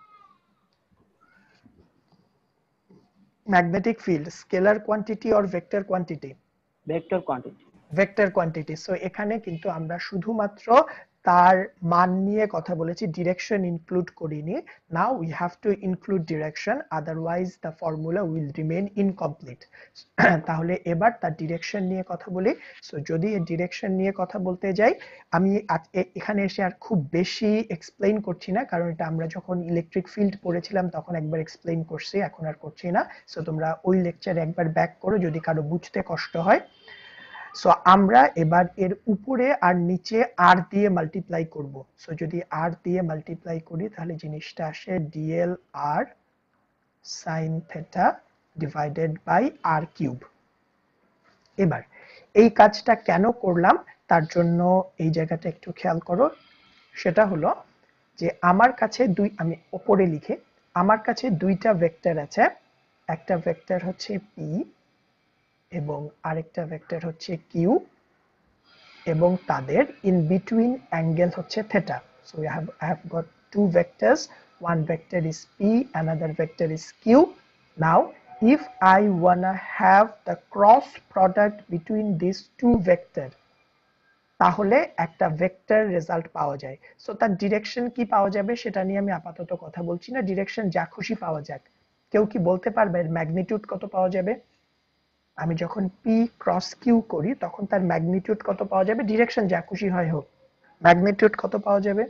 magnetic field scalar quantity or vector quantity? Vector quantity. Vector quantity. So এখানে কিন্তু আমরা শুধুমাত্র তার মান নিয়ে কথা বলেছি, ডিরেকশন ইনক্লুড করিনি। Now we have to include direction, otherwise the formula will remain incomplete. তাহলে এবার তার ডিরেকশন নিয়ে কথা বলি। সো যদি এর ডিরেকশন নিয়ে কথা বলতে যাই, আমি এখানে এসে আর খুব বেশি এক্সপ্লেইন করছি না, কারণ এটা আমরা যখন ইলেকট্রিক ফিল্ড পড়েছিলাম তখন একবার এক্সপ্লেইন করছি, এখন আর করছি না। সো তোমরা ওই লেকচারে একবার ব্যাক করো যদি কারো বুঝতে কষ্ট হয়। সো আমরা এবার এর উপরে আর নিচে আর দিয়ে মাল্টিপ্লাই করব। সো যদি আর দিয়ে মাল্টিপ্লাই করি তাহলে জিনিসটা আসে dl r sine theta divided by r cube. এবার এই কাজটা কেন করলাম তার জন্য এই জায়গাটা একটু খেয়াল করো। সেটা হলো যে আমার কাছে দুই, আমি উপরে লিখে, আমার কাছে দুইটা ভেক্টর আছে, একটা ভেক্টর হচ্ছে পি এবং আরেকটা ভেক্টর হচ্ছে কিউ, এবং তাদের ইন বিটুইন অ্যাঙ্গেল হচ্ছে theta. So I have I have got two vectors, one vector is P, another vector is Q. Now if I wanna have the cross product between these two vector, তাহলে একটা vector result পাওয়া যায়। So তার direction কি পাওয়া যাবে সেটা নিয়ে আমি আপাতত কথা বলছি না, ডিরেকশন যা খুশি পাওয়া যাক। কেউ কি বলতে পারবে ম্যাগনিটিউড কত পাওয়া যাবে? আমি যখন পি ক্রস কিউ করি তখন তার ম্যাগনিটিউড কত পাওয়া যাবে? ডিরেকশন যা খুশি হয় হোক, ম্যাগনিটিউড কত পাওয়া যাবে?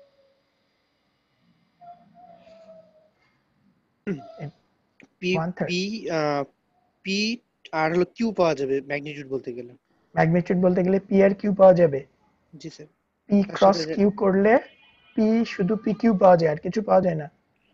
পি পি পি আর হলো কিউ পাওয়া যাবে ম্যাগনিটিউড বলতে গেলে। ম্যাগনিটিউড বলতে গেলে পি আর কিউ পাওয়া যাবে। জি স্যার। পি ক্রস কিউ করলে পি শুধু পি কিউ পাওয়া যায়, আর কিছু পাওয়া যায় না।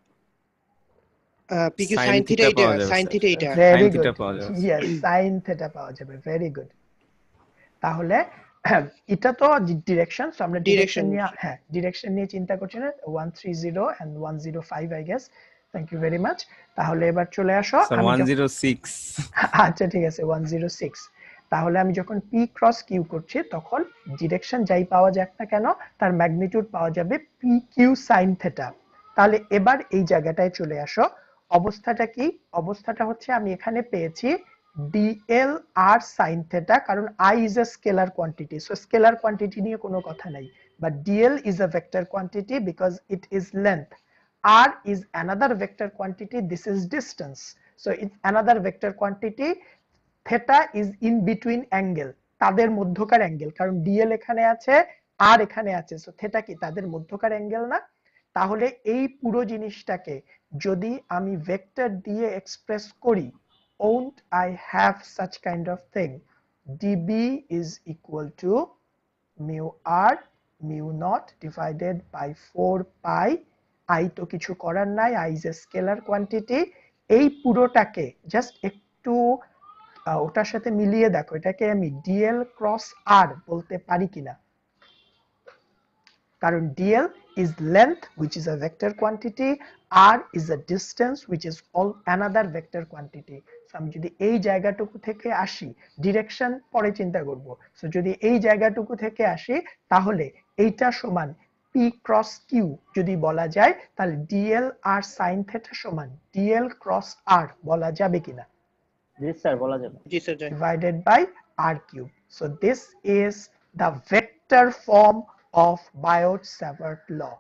পি কিউ sin থিটা, এটা sin থিটা, এটা very good, yes sin theta পাওয়া যাবে, ভেরি গুড। তাহলে এটা তো ডিরেকশন, সো আমরা ডিরেকশন নিয়ে, হ্যাঁ ডিরেকশন নিয়ে চিন্তা করছি না। one thirty and one oh five I guess, thank you very much. তাহলে এবার চলে আসো, আমি one oh six, আচ্ছা ঠিক আছে one oh six। তাহলে আমি যখন পি ক্রস কিউ করছি তখন ডিরেকশন যাই পাওয়া যাক না কেন তার ম্যাগনিটিউড পাওয়া যাবে পি কিউ sin থিটা। তাহলে এবার এই জায়গাটায় চলে আসো, অবস্থাটা কি? অবস্থাটা হচ্ছে আমি এখানে পেয়েছি ডিএল আর sin থিটা, কারণ i is a scalar quantity, so scalar quantity নিয়ে কোনো কথা নাই, but dl is a vector quantity because it is length, r is another vector quantity, this is distance, so it's another vector quantity, theta is in between angle, তাদের মধ্যকার angle, কারণ dl এখানে আছে r এখানে আছে, so theta কি তাদের মধ্যকার অ্যাঙ্গেল না? তাহলে এই পুরো জিনিসটাকে যদি আমি ভেক্টর দিয়ে এক্সপ্রেস করি, won't I have such kind of thing? dB is equal to mu r mu naught divided by four pi, i তো কিছু করার নাই, i is a scalar quantity, এই পুরোটাকে জাস্ট একটু ওটার সাথে মিলিয়ে দেখো, এটাকে আমি dl cross r বলতে পারি কিনা, কারণ dl is length which is a vector quantity, r is a distance which is all another vector quantity. So আমি যদি এই জায়গাটুকু থেকে আসি, ডিরেকশন পরে চিন্তা করব, সো যদি এই জায়গাটুকু থেকে আসি তাহলে এইটা সমান p cross q যদি বলা যায়, তাহলে dl r sin theta সমান dl cross r বলা যাবে কিনা? জি স্যার বলা যাবে। জি sir, divided by r cube. So this is the vector form of Biot-Savart law.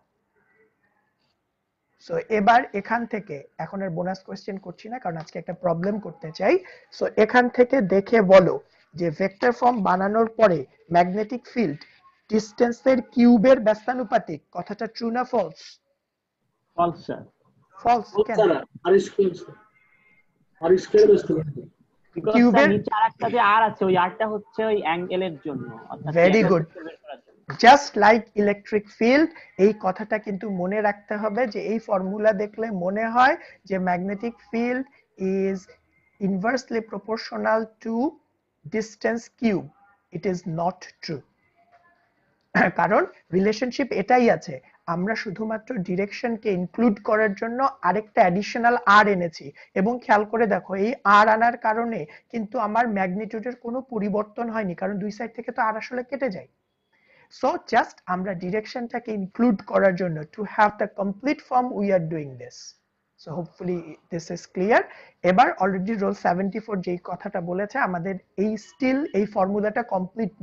So এবার এখান থেকে, এখন আর বোনাস কোশ্চেন করছি না কারণ আজকে একটা প্রবলেম করতে চাই। সো এখান থেকে দেখে বলো যে ভেক্টর ফর্ম বানানোর পরে ম্যাগনেটিক ফিল্ড ডিসটেন্সের কিউবের ব্যস্তানুপাতিক, কথাটা ট্রু না ফলস? False sir. ফলস কেন? আর স্কয়ার আর স্কয়ার ব্যস্তানুপাতিক, কিউবের নিচে আরেকটা যে আর আছে, ওই আরটা হচ্ছে ওই অ্যাঙ্গেলের জন্য। Very good, just like electric field. এই কথাটা কিন্তু মনে রাখতে হবে যে এই ফর্মুলা দেখলে মনে হয় যে magnetic field is inversely proportional to distance cube, it is not true. কারণ রিলেশনশিপ এটাই আছে, আমরা শুধুমাত্র ডিরেকশনকে ইনক্লুড করার জন্য আরেকটা অ্যাডিশনাল আর এনেছি, এবং খেয়াল করে দেখো এই আর আনার কারণে কিন্তু আমার ম্যাগনিটিউডের কোনো পরিবর্তন হয়নি, কারণ দুই সাইড থেকে তো আর আসলে কেটে যায়। So just আমরা ডিরেকশনটাকে ইনক্লুড করার জন্য, to have the complete form we are doing this. So hopefully this is clear. এবার অলরেডি রোল seventy-four যেই কথাটা বলেছে, আমাদের এই স্টিল এই ফর্মুলাটা কমপ্লিট না,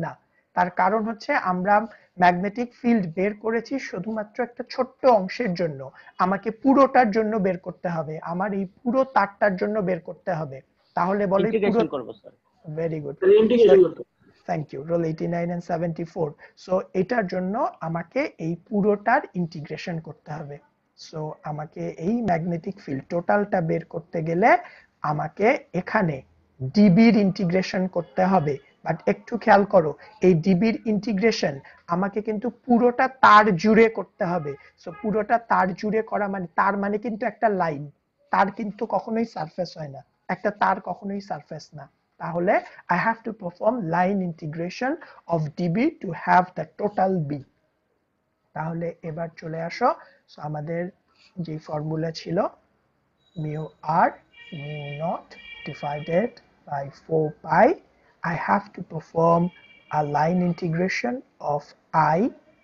তার কারণ হচ্ছে আমরা ম্যাগনেটিক ফিল্ড বের করেছি শুধুমাত্র একটা ছোট্ট অংশের জন্য, আমাকে পুরোটার জন্য বের করতে হবে, আমার এই পুরো তারটার জন্য বের করতে হবে। তাহলে বলে পুরো ইন্টিগ্রেশন করব স্যার। ভেরি গুড, ইন্টিগ্রেশন করতে thank you. Roll eighty nine and seventy four. So এটার জন্য আমাকে এই পুরোটার ইন্টিগ্রেশন করতে হবে। সো আমাকে এই ম্যাগনেটিক ফিল্ড টোটালটা বের করতে গেলে আমাকে এখানে ডিবির ইন্টিগ্রেশন করতে হবে। বাট একটু খেয়াল করো, এই ডিবির ইন্টিগ্রেশন আমাকে কিন্তু পুরোটা তার জুড়ে করতে হবে। সো পুরোটা তার জুড়ে করা মানে, তার মানে কিন্তু একটা লাইন, তার কিন্তু কখনোই সারফেস হয় না, একটা তার কখনোই সারফেস না। তাহলে I have to perform line integration of dB to have the total B। তাহলে এবার চলে আসো, সো আমাদের যে ফর্মুলা ছিল mu r mu naught divided by four pi, I have to perform a line integration of I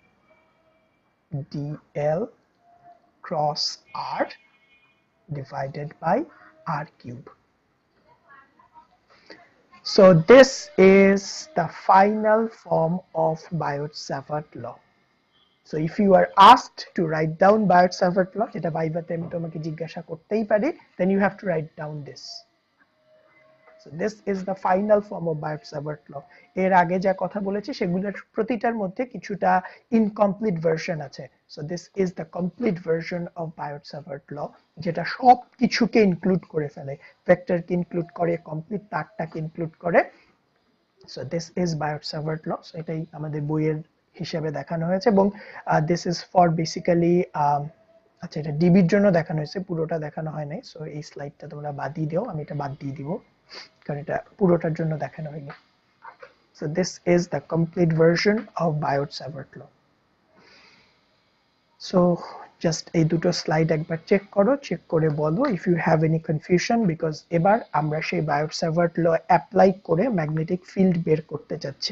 dl cross r divided by r cube. So this is the final form of Biot-Savart law. So if you are asked to write down Biot-Savart law, যেটা ভাইভাতে আমি তোমাকে জিজ্ঞাসা করতেই পারি, then you have to write down this. So this is the final form of Biot-Savart law. এর আগে যা কথা বলেছি সেগুলোর প্রতিটার মধ্যে কিছুটা ইনকমপ্লিট ভার্সন আছে। So this is the complete version of Biot-Savart law, যেটা সব কিছুকে ইনক্লুড করে ফেলে, ভেক্টরকে ইনক্লুড করে, কমপ্লিট তারটাকে ইনক্লুড করে। So this is Biot-Savart law. So এটাই আমাদের বইয়ের হিসেবে দেখানো হয়েছে, এবং this is for basically আচ্ছা এটা ডিবির জন্য দেখানো হয়েছে, পুরোটা দেখানো হয় নাই। সো এই স্লাইডটা তোমরা বাদ দিয়ে দাও, আমি এটা বাদ দিয়ে দিব কারণ এটা পুরোটার জন্য দেখানো হয়নি। So this is the complete version of Biot-Savart law. So just এই দুটো স্লাইড একবার চেক করো, চেক করে বলো if you have any confusion, because এবার আমরা সেই Biot-Savart law অ্যাপ্লাই করে ম্যাগনেটিক ফিল্ড বের করতে যাচ্ছি।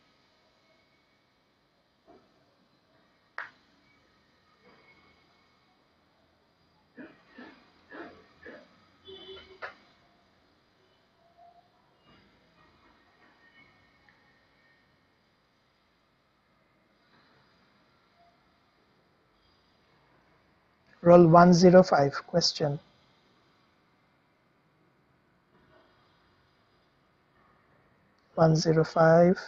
Roll one oh five, question. one oh five.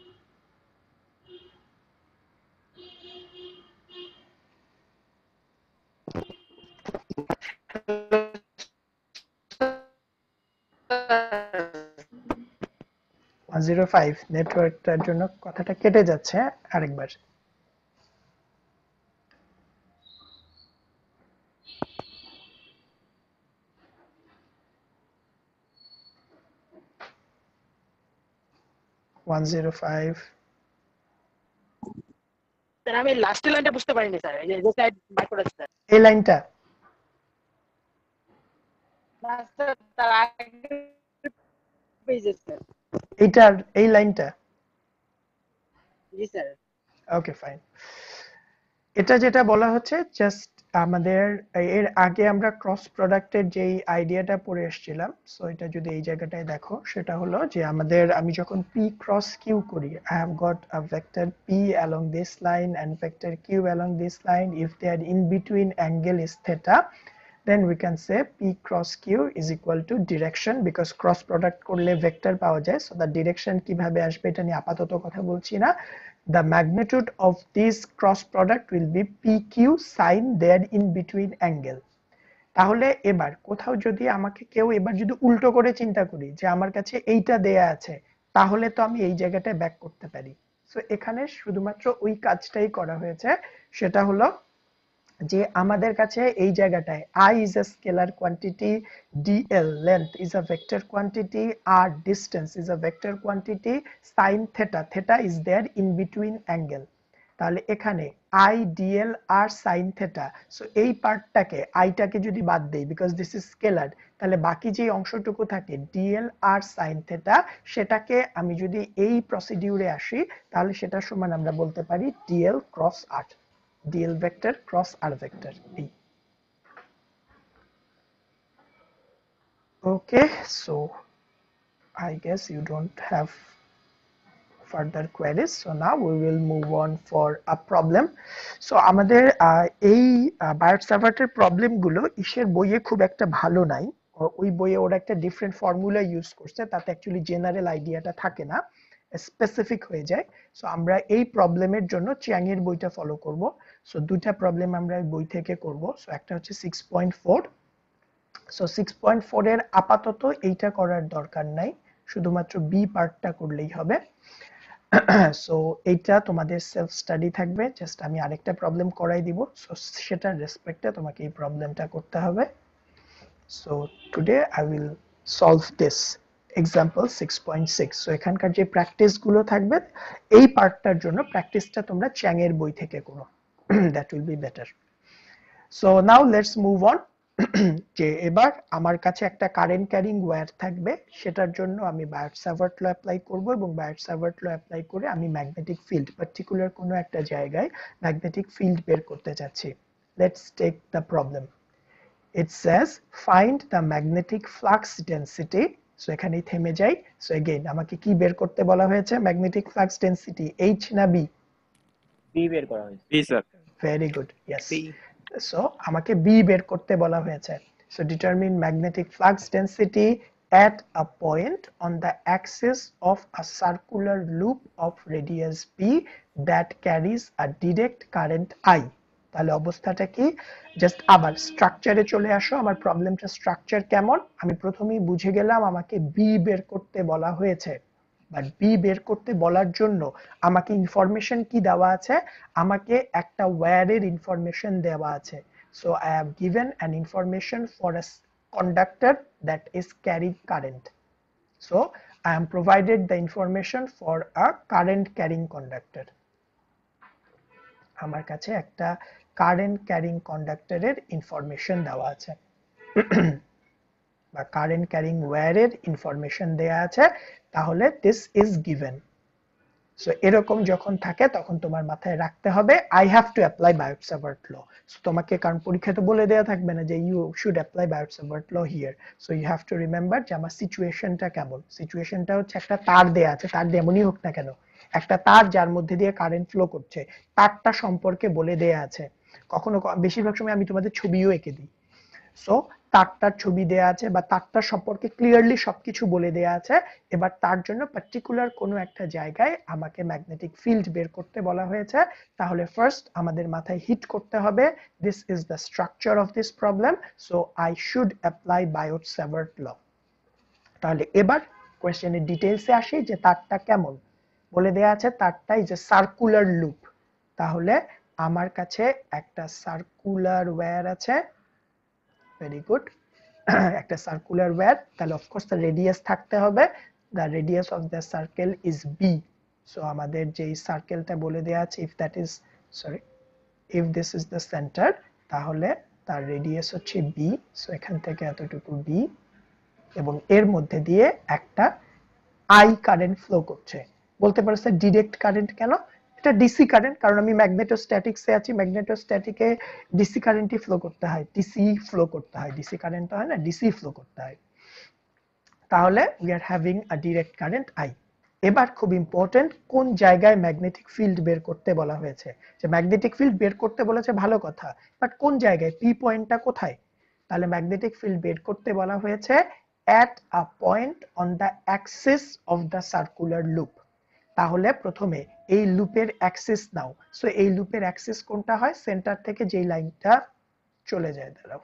one oh five, নেটওয়ার্কটার জন্য কথাটা কেটে যাচ্ছে, আরেকবার। one oh five. স্যার আমি লাস্টের লাইনটা বুঝতে পারিনি স্যার, এই যে যে সাইড বার করেছে স্যার, এই লাইনটা লাস্টের তার আগের পেজে স্যার, এইটার এই লাইনটা। জি স্যার। ওকে ফাইন, এটা যেটা বলা হচ্ছে জাস্ট আমাদের এর আগে আমরা ক্রস প্রোডাক্টের যে আইডিয়াটা পড়ে এসেছিলাম, সো এটা যদি এই জায়গাটায় দেখো, সেটা হলো যে আমাদের আমি যখন p ক্রস q করি, I have got a vector p along this line and vector q along this line. If they are in between, angle is theta, then we can say p cross q is equal to direction, because cross product করলে vector পাওয়া যায়। So the direction কিভাবে আসবে এটা নিয়ে আপাতত কথা বলছি না। The magnitude of this cross product will be pq sin their in between angle. তাহলে এবার কোথাও যদি আমাকে কেউ এবার যদি উল্টো করে চিন্তা করি যে আমার কাছে এইটা দেয়া আছে, তাহলে তো আমি এই জায়গাটায় ব্যাক করতে পারি। সো এখানে শুধুমাত্র ওই কাজটাই করা হয়েছে, সেটা হলো যে আমাদের কাছে এই জায়গাটায় I is a scalar quantity, dl length is a vector quantity, r distance is a vector quantity, sin theta, theta is there in between angle। তাহলে এখানে I dl r sin theta, so এই পার্টটাকে I টাকে যদি বাদ দেই because this is scalar, তাহলে বাকি যে অংশটুকু থাকে dl r sin theta, সেটাকে আমি যদি এই প্রসিডিউরে আসি তাহলে সেটা সমান আমরা বলতে পারি dl cross r, dl vector cross r vector। Okay, so I guess you don't have further queries. So now we will move on for a problem. So আমাদের এই বায়োট সাভার্টের প্রবলেম গুলো ইসের বইয়ে খুব একটা ভালো নাই, ওই বইয়ে ওরা একটা ডিফারেন্ট ফর্মুলা ইউজ করছে, তাতে অ্যাকচুয়ালি জেনারেল আইডিয়াটা থাকে না, স্পেসিফিক হয়ে যায়। সো আমরা এই প্রবলেমের জন্য চিয়াং এর বইটা ফলো করব। সো দুইটা প্রবলেম আমরা বই থেকে করব। সো একটা হচ্ছে six point four. So six point four এর আপাতত এইটা করার দরকার নাই, শুধুমাত্র বি পার্টটা করলেই হবে। সো এইটা তোমাদের সেলফ স্টাডি থাকবে, জাস্ট আমি আরেকটা প্রবলেম করাই দিব, সো সেটার রেসপেক্টে তোমাকে এই প্রবলেমটা করতে হবে। So today I will solve this example six point six. So এখানকার যে প্র্যাকটিস গুলো থাকবে এই পার্টটার জন্য প্র্যাকটিসটা তোমরা চ্যাং এর বই থেকে করো, that will be better. So now let's move on. যে এবার আমার কাছে একটা কারেন্ট ক্যারিং ওয়্যার থাকবে, সেটার জন্য আমি বায়োট সাভার্ট ল অ্যাপ্লাই করব এবং বায়োট সাভার্ট ল অ্যাপ্লাই করে আমি ম্যাগনেটিক ফিল্ড পার্টিকুলার কোনো একটা জায়গায় ম্যাগনেটিক ফিল্ড বের করতে চাচ্ছি। Let's take the problem. It says find the magnetic flux density. So এখানেই থেমে যাই। সো এগেইন আমাকে কি বের করতে বলা হয়েছে? ম্যাগনেটিক ফ্লাক্স ডেনসিটি এইচ না বি? বি বের করা হয়েছে। B sir. Very good, yes. So আমাকে বি বের করতে বলা হয়েছে। So determine magnetic flux density at a point on the axis of a circular loop of radius b that carries a direct current I. তাহলে অবস্থাটা কি? Just আবার স্ট্রাকচারে চলে আসো। আমার প্রবলেমটা স্ট্রাকচার কেমন আমি প্রথমেই বুঝে গেলাম। আমাকে বি বের করতে বলা হয়েছে, বাট বি বের করতে বলার জন্য আমাকে ইনফরমেশন কি দেওয়া আছে? আমাকে একটা ওয়্যারের ইনফরমেশন দেওয়া আছে। So I have given an information for a conductor that is carrying current. So I am provided the information for a current carrying conductor. আমার কাছে একটা কারেন্ট ক্যারিং কন্ডাক্টরের ইনফরমেশন দেওয়া আছে বা কারেন্ট ক্যারিং ওয়্যারের ইনফরমেশন দেয়া আছে, তাহলে দিস ইজ গিভেন। সো এরকম যখন থাকে তখন তোমার মাথায় রাখতে হবে I have to apply Biot Savart law. So তোমাকে কারণ পরীক্ষাতে বলে দেওয়া থাকবে না যে you should apply Biot Savart law here. So you have to remember যে আমার সিচুয়েশনটা কেমন। সিচুয়েশনটা হচ্ছে একটা তার দেয়া আছে, তার যেমনই হোক না কেন, একটা তার যার মধ্যে দিয়ে কারেন্ট ফ্লো করছে, তারটা সম্পর্কে বলে দেয়া আছে। কখনো বেশিরভাগ সময় আমি তোমাদের ছবিও এঁকে দিই। সো তারটার ছবি দেয়া আছে বা তারটার সম্পর্কে ক্লিয়ারলি সবকিছু বলে দেয়া আছে। এবার তার জন্য পার্টিকুলার কোনো একটা জায়গায় আমাকে ম্যাগনেটিক ফিল্ড বের করতে বলা হয়েছে। তাহলে ফার্স্ট আমাদের মাথায় হিট করতে হবে this is the structure of this problem, so I should apply Biot Savart law. তাহলে এবার কোয়েশ্চেনের ডিটেইলসে আসি যে তারটা কেমন। বলে দেয়া আছে তারটা ইজ এ সার্কুলার লুপ। তাহলে আমার কাছে একটা সার্কুলার ওয়্যার আছে, ভেরি গুড, একটা সার্কুলার ওয়্যার। তাহলে অফকোর্স দ্য রেডিয়াস থাকতে হবে, the radius of the circle is b. So আমাদের যে সার্কেলটা বলে দেয়া আছে if that is sorry if this is the centre, তাহলে তার রেডিয়াস হচ্ছে বি। সো এখান থেকে এতটুকু বি এবং এর মধ্যে দিয়ে একটা আই কারেন্ট ফ্লো করছে। বলতে পারো স্যার ডিরেক্ট কারেন্ট কেন? এটা ডিসি কারেন্ট, কারণ আমি ম্যাগনেটোস্ট্যাটিক্সে আছি, ম্যাগনেটোস্ট্যাটিকে ডিসি কারেন্টই ফ্লো করতে হয়, ডিসি ফ্লো করতে হয়, ডিসি কারেন্ট হয় না, ডিসি ফ্লো করতে হয়। তাহলে we are having a direct current I. এবার খুব ইম্পর্টেন্ট, কোন জায়গায় ম্যাগনেটিক ফিল্ড বের করতে বলা হয়েছে। যে ম্যাগনেটিক ফিল্ড বের করতে বলেছে ভালো কথা, বাট কোন জায়গায়, পি পয়েন্টটা কোথায়? তাহলে ম্যাগনেটিক ফিল্ড বের করতে বলা হয়েছে at a point on the axis of the circular loop. তাহলে প্রথমে এই লুপের অ্যাক্সিস নাও। সো এই লুপের অ্যাক্সিস কোনটা হয়? সেন্টার থেকে যেই লাইনটা চলে যায়, দাঁড়াও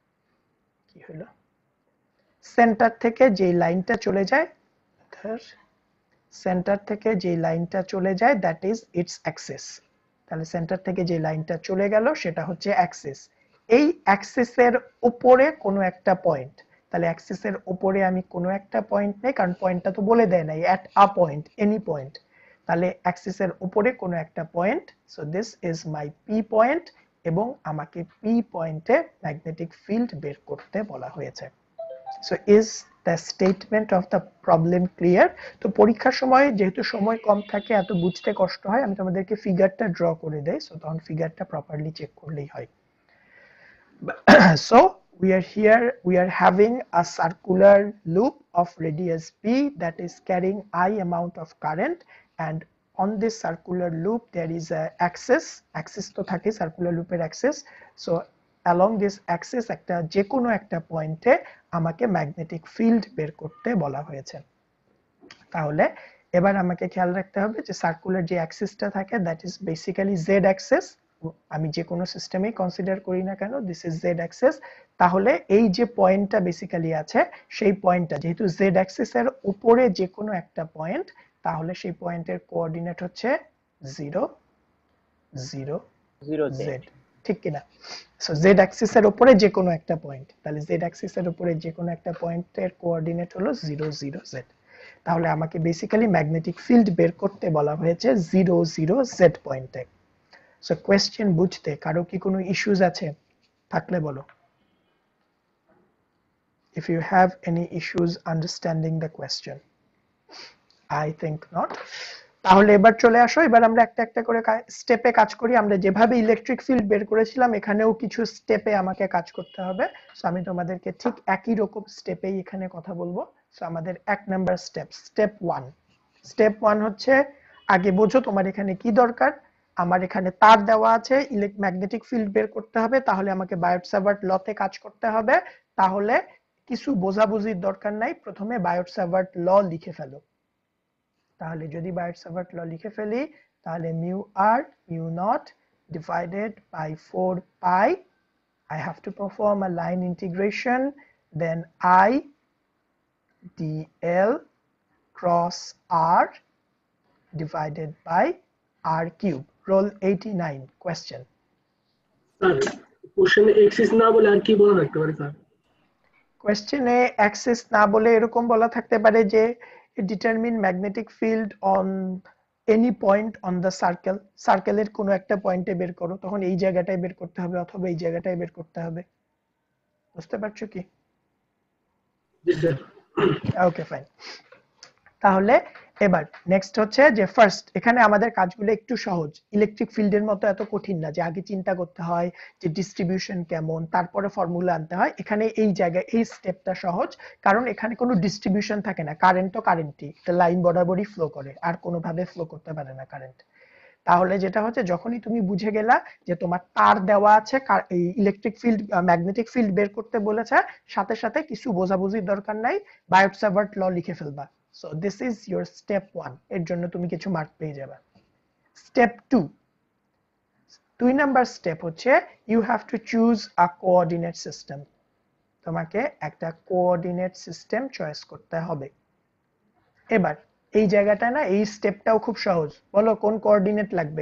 কি হলো, সেন্টার থেকে যেই লাইনটা চলে যায়, সেন্টার থেকে যেই লাইনটা চলে যায় দ্যাট ইজ ইটস অ্যাক্সিস। তাহলে সেন্টার থেকে যে লাইনটা চলে গেল সেটা হচ্ছে অ্যাক্সিস। এই অ্যাক্সিসের উপরে কোনো একটা পয়েন্ট, তাহলে অ্যাক্সিসের উপরে আমি কোনো একটা পয়েন্ট নেই, কারণ পয়েন্টটা তো বলে দেয় নাই, at a point, any point. তাহলে অ্যাক্সিসের উপরে কোনো একটা পয়েন্ট, so this is my p point এবং আমাকে পি পয়েন্টে ম্যাগনেটিক ফিল্ড বের করতে বলা হয়েছে। So is the statement of the problem clear? তো পরীক্ষার সময় যেহেতু সময় কম থাকে, এত বুঝতে কষ্ট হয়, আমি তোমাদেরকে ফিগারটা ড্র করে দেই, সো তখন ফিগারটা প্রপারলি চেক করলেই হয়। So we are here, we are having a circular loop of radius b that is carrying I amount of current, and on this circular loop there is a axis axis তো থাকে circular loop এর axis so along this axis একটা যে কোনো একটা পয়েন্টে আমাকে magnetic field বের করতে বলা হয়েছে তাহলে এবার আমাকে খেয়াল রাখতে হবে যে সার্কুলার যে অ্যাক্সিসটা থাকে that is basically z axis আমি যে কোনো সিস্টেমে কনসিডার করি না কেন দিস ইজ জেড অ্যাক্সিস তাহলে এই যে পয়েন্টটা বেসিক্যালি আছে সেই পয়েন্টটা যেহেতু জেড অ্যাক্সিস এর উপরে যে কোনো একটা পয়েন্ট তাহলে সেই পয়েন্টের কোঅর্ডিনেট হচ্ছে জিরো জিরো জিরো জেড ঠিক কিনা সো জেড অ্যাক্সিস এর উপরে যে কোনো একটা পয়েন্ট তাহলে জেড অ্যাক্সিস এর উপরে যে কোনো একটা পয়েন্টের কোঅর্ডিনেট হলো জিরো জিরো জেড তাহলে আমাকে বেসিক্যালি ম্যাগনেটিক ফিল্ড বের করতে বলা হয়েছে জিরো জিরো জেড পয়েন্টে সো কোশ্চেন বুঝতে কারো কি কোনো ইস্যুস আছে থাকলে বলো if you have any issues understanding the question I think not তাহলে এবার চলে আসো এবার আমরা একটা একটা করে স্টেপে কাজ করি আমরা যেভাবে ইলেকট্রিক ফিল্ড বের করেছিলাম এখানেও কিছু স্টেপে আমাকে কাজ করতে হবে সো আমি তোমাদেরকে ঠিক একই রকম স্টেপেই এখানে কথা বলবো সো আমাদের এক number step step one step one হচ্ছে আগে বোঝো তোমার এখানে কি দরকার আমার এখানে তার দেওয়া আছে ম্যাগনেটিক ফিল্ড বের করতে হবে তাহলে আমাকে বায়োট-সাভার্ট লতে কাজ করতে হবে তাহলে কিছু বোঝাবুঝির দরকার নাই প্রথমে বায়োট-সাভার্ট ল লিখে ফেলো তাহলে যদি বায়োট-সাভার্ট ল লিখে ফেলি তাহলে mu r mu naught divided by four pi I have to perform a line integration then I dl cross r divided by r cube roll eighty-nine question sir কোশ্চেনে এক্সিস না বলে আর কি বলা থাকতে পারে স্যার কোশ্চেনে অ্যাক্সিস না বলে এরকম বলা থাকতে পারে যে determine magnetic field on any point on the circle সার্কেলের কোনো একটা পয়েন্টে বের করো তখন এই জায়গাটায় বের করতে হবে অথবা এই জায়গাটায় বের করতে হবে বুঝতে পারছো কি জি স্যার ওকে ফাইন তাহলে এবার নেক্সট হচ্ছে যে ফার্স্ট এখানে আমাদের কাজগুলো একটু সহজ ইলেকট্রিক ফিল্ডের মতো এত কঠিন না যে আগে চিন্তা করতে হয় যে ডিস্ট্রিবিউশন কেমন তারপরে ফর্মুলা আনতে হয় এখানে এই জায়গায় এই স্টেপটা সহজ কারণ এখানে কোনো ডিস্ট্রিবিউশন থাকে না কারেন্ট তো কারেন্টই এটা লাইন বরাবরই ফ্লো করে আর কোনো ভাবে ফ্লো করতে পারে না কারেন্ট তাহলে যেটা হচ্ছে যখনই তুমি বুঝে গেলা যে তোমার তার দেওয়া আছে এই ইলেকট্রিক ফিল্ড ম্যাগনেটিক ফিল্ড বের করতে বলেছে সাথে সাথে কিছু বোঝাবুঝির দরকার নাই বায়োট-সাভার্ট ল লিখে ফেলবা so this is your step one এর জন্য তুমি কিছু মার্ক পেয়ে যাবে step two দুই নাম্বার স্টেপ হচ্ছে you have to choose a coordinate system তোমাকে একটা কোঅর্ডিনেট সিস্টেম চয়েস করতে হবে এবার এই জায়গাটা না এই স্টেপটাও খুব সহজ বলো কোন কোঅর্ডিনেট লাগবে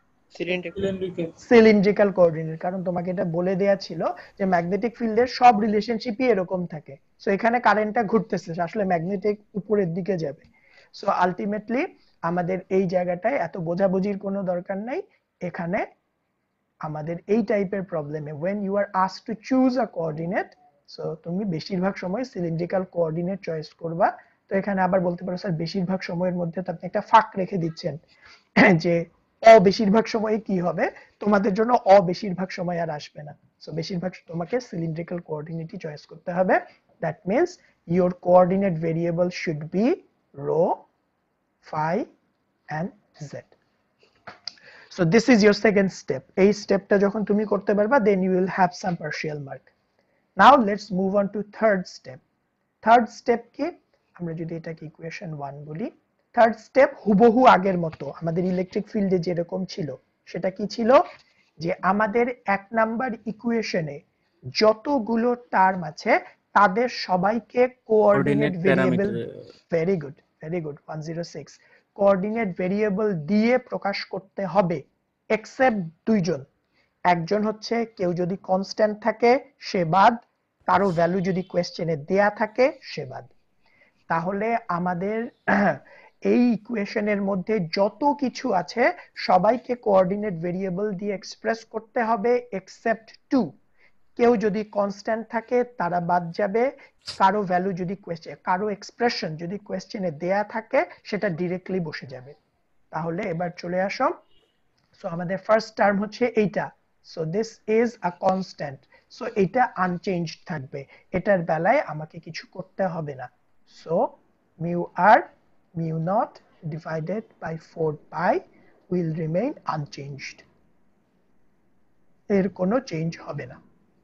সিলিন্ড্রিক্যাল কোঅর্ডিনেট কারণ তোমাকে এটা বলে দেয়া ছিল যে ম্যাগনেটিক ফিল্ডের সব রিলেশনশিপই এরকম থাকে সো এখানে কারেন্টটা ঘুরতেছে আসলে ম্যাগনেটিক উপরের দিকে যাবে সো আলটিমেটলি আমাদের এই জায়গাটায় এত বোঝাবুঝির কোনো দরকার নাই এখানে আমাদের এই টাইপের প্রবলেমে when you are asked to choose a coordinate so তুমি বেশিরভাগ সময় সিলিন্ড্রিক্যাল কোঅর্ডিনেট চয়েস করবা তো এখানে আবার বলতে পারো স্যার বেশিরভাগ সময়ের মধ্যে তো আপনি একটা ফাঁক রেখে দিচ্ছেন যে অ বেশিরভাগ সময় কি হবে তোমাদের জন্য অ বেশিরভাগ সময় আর আসবে না সো বেশিরভাগ তোমাকে সিলিন্ড্রিক্যাল কোঅর্ডিনেটই চয়েস করতে হবে that means your coordinate variable should be rho phi and z so this is your second step এই স্টেপটা যখন তুমি করতে পারবা then you will have some partial mark now let's move on to third step third step কি আমরা যদি এটাকে ইকুয়েশন ওয়ান বলি থার্ড স্টেপ হুবহু আগের মতো আমাদের ইলেকট্রিক ফিল্ডে যেরকম ছিল সেটা কি ছিল যে আমাদের এক নাম্বার ইকুয়েশনে যতগুলো টার্ম আছে তাদের সবাইকে coordinate variable very good very good one oh six coordinate variable দিয়ে প্রকাশ করতে হবে এক্সেপ্ট দুইজন একজন হচ্ছে কেউ যদি কনস্ট্যান্ট থাকে সে বাদ কারো ভ্যালু যদি কোশ্চেনে দেয়া থাকে সে বাদ তাহলে আমাদের এই ইকুয়েশনের মধ্যে যত কিছু আছে সবাইকে কোঅর্ডিনেট ভেরিয়েবল দিয়ে এক্সপ্রেস করতে হবে এক্সেপ্ট টু কেউ যদি কনস্ট্যান্ট থাকে তারা বাদ যাবে কারো ভ্যালু যদি কোশ্চেন কারো এক্সপ্রেশন যদি কোশ্চেনে দেয়া থাকে সেটা ডাইরেক্টলি বসে যাবে তাহলে এবার চলে আসো সো আমাদের ফার্স্ট টার্ম হচ্ছে এইটা so this is a constant so এটা আনচেঞ্জড থাকবে এটার বেলায় আমাকে কিছু করতে হবে না so mu r mu naught divided by four pi will remain unchanged. এর কোনো চেঞ্জ হবে না।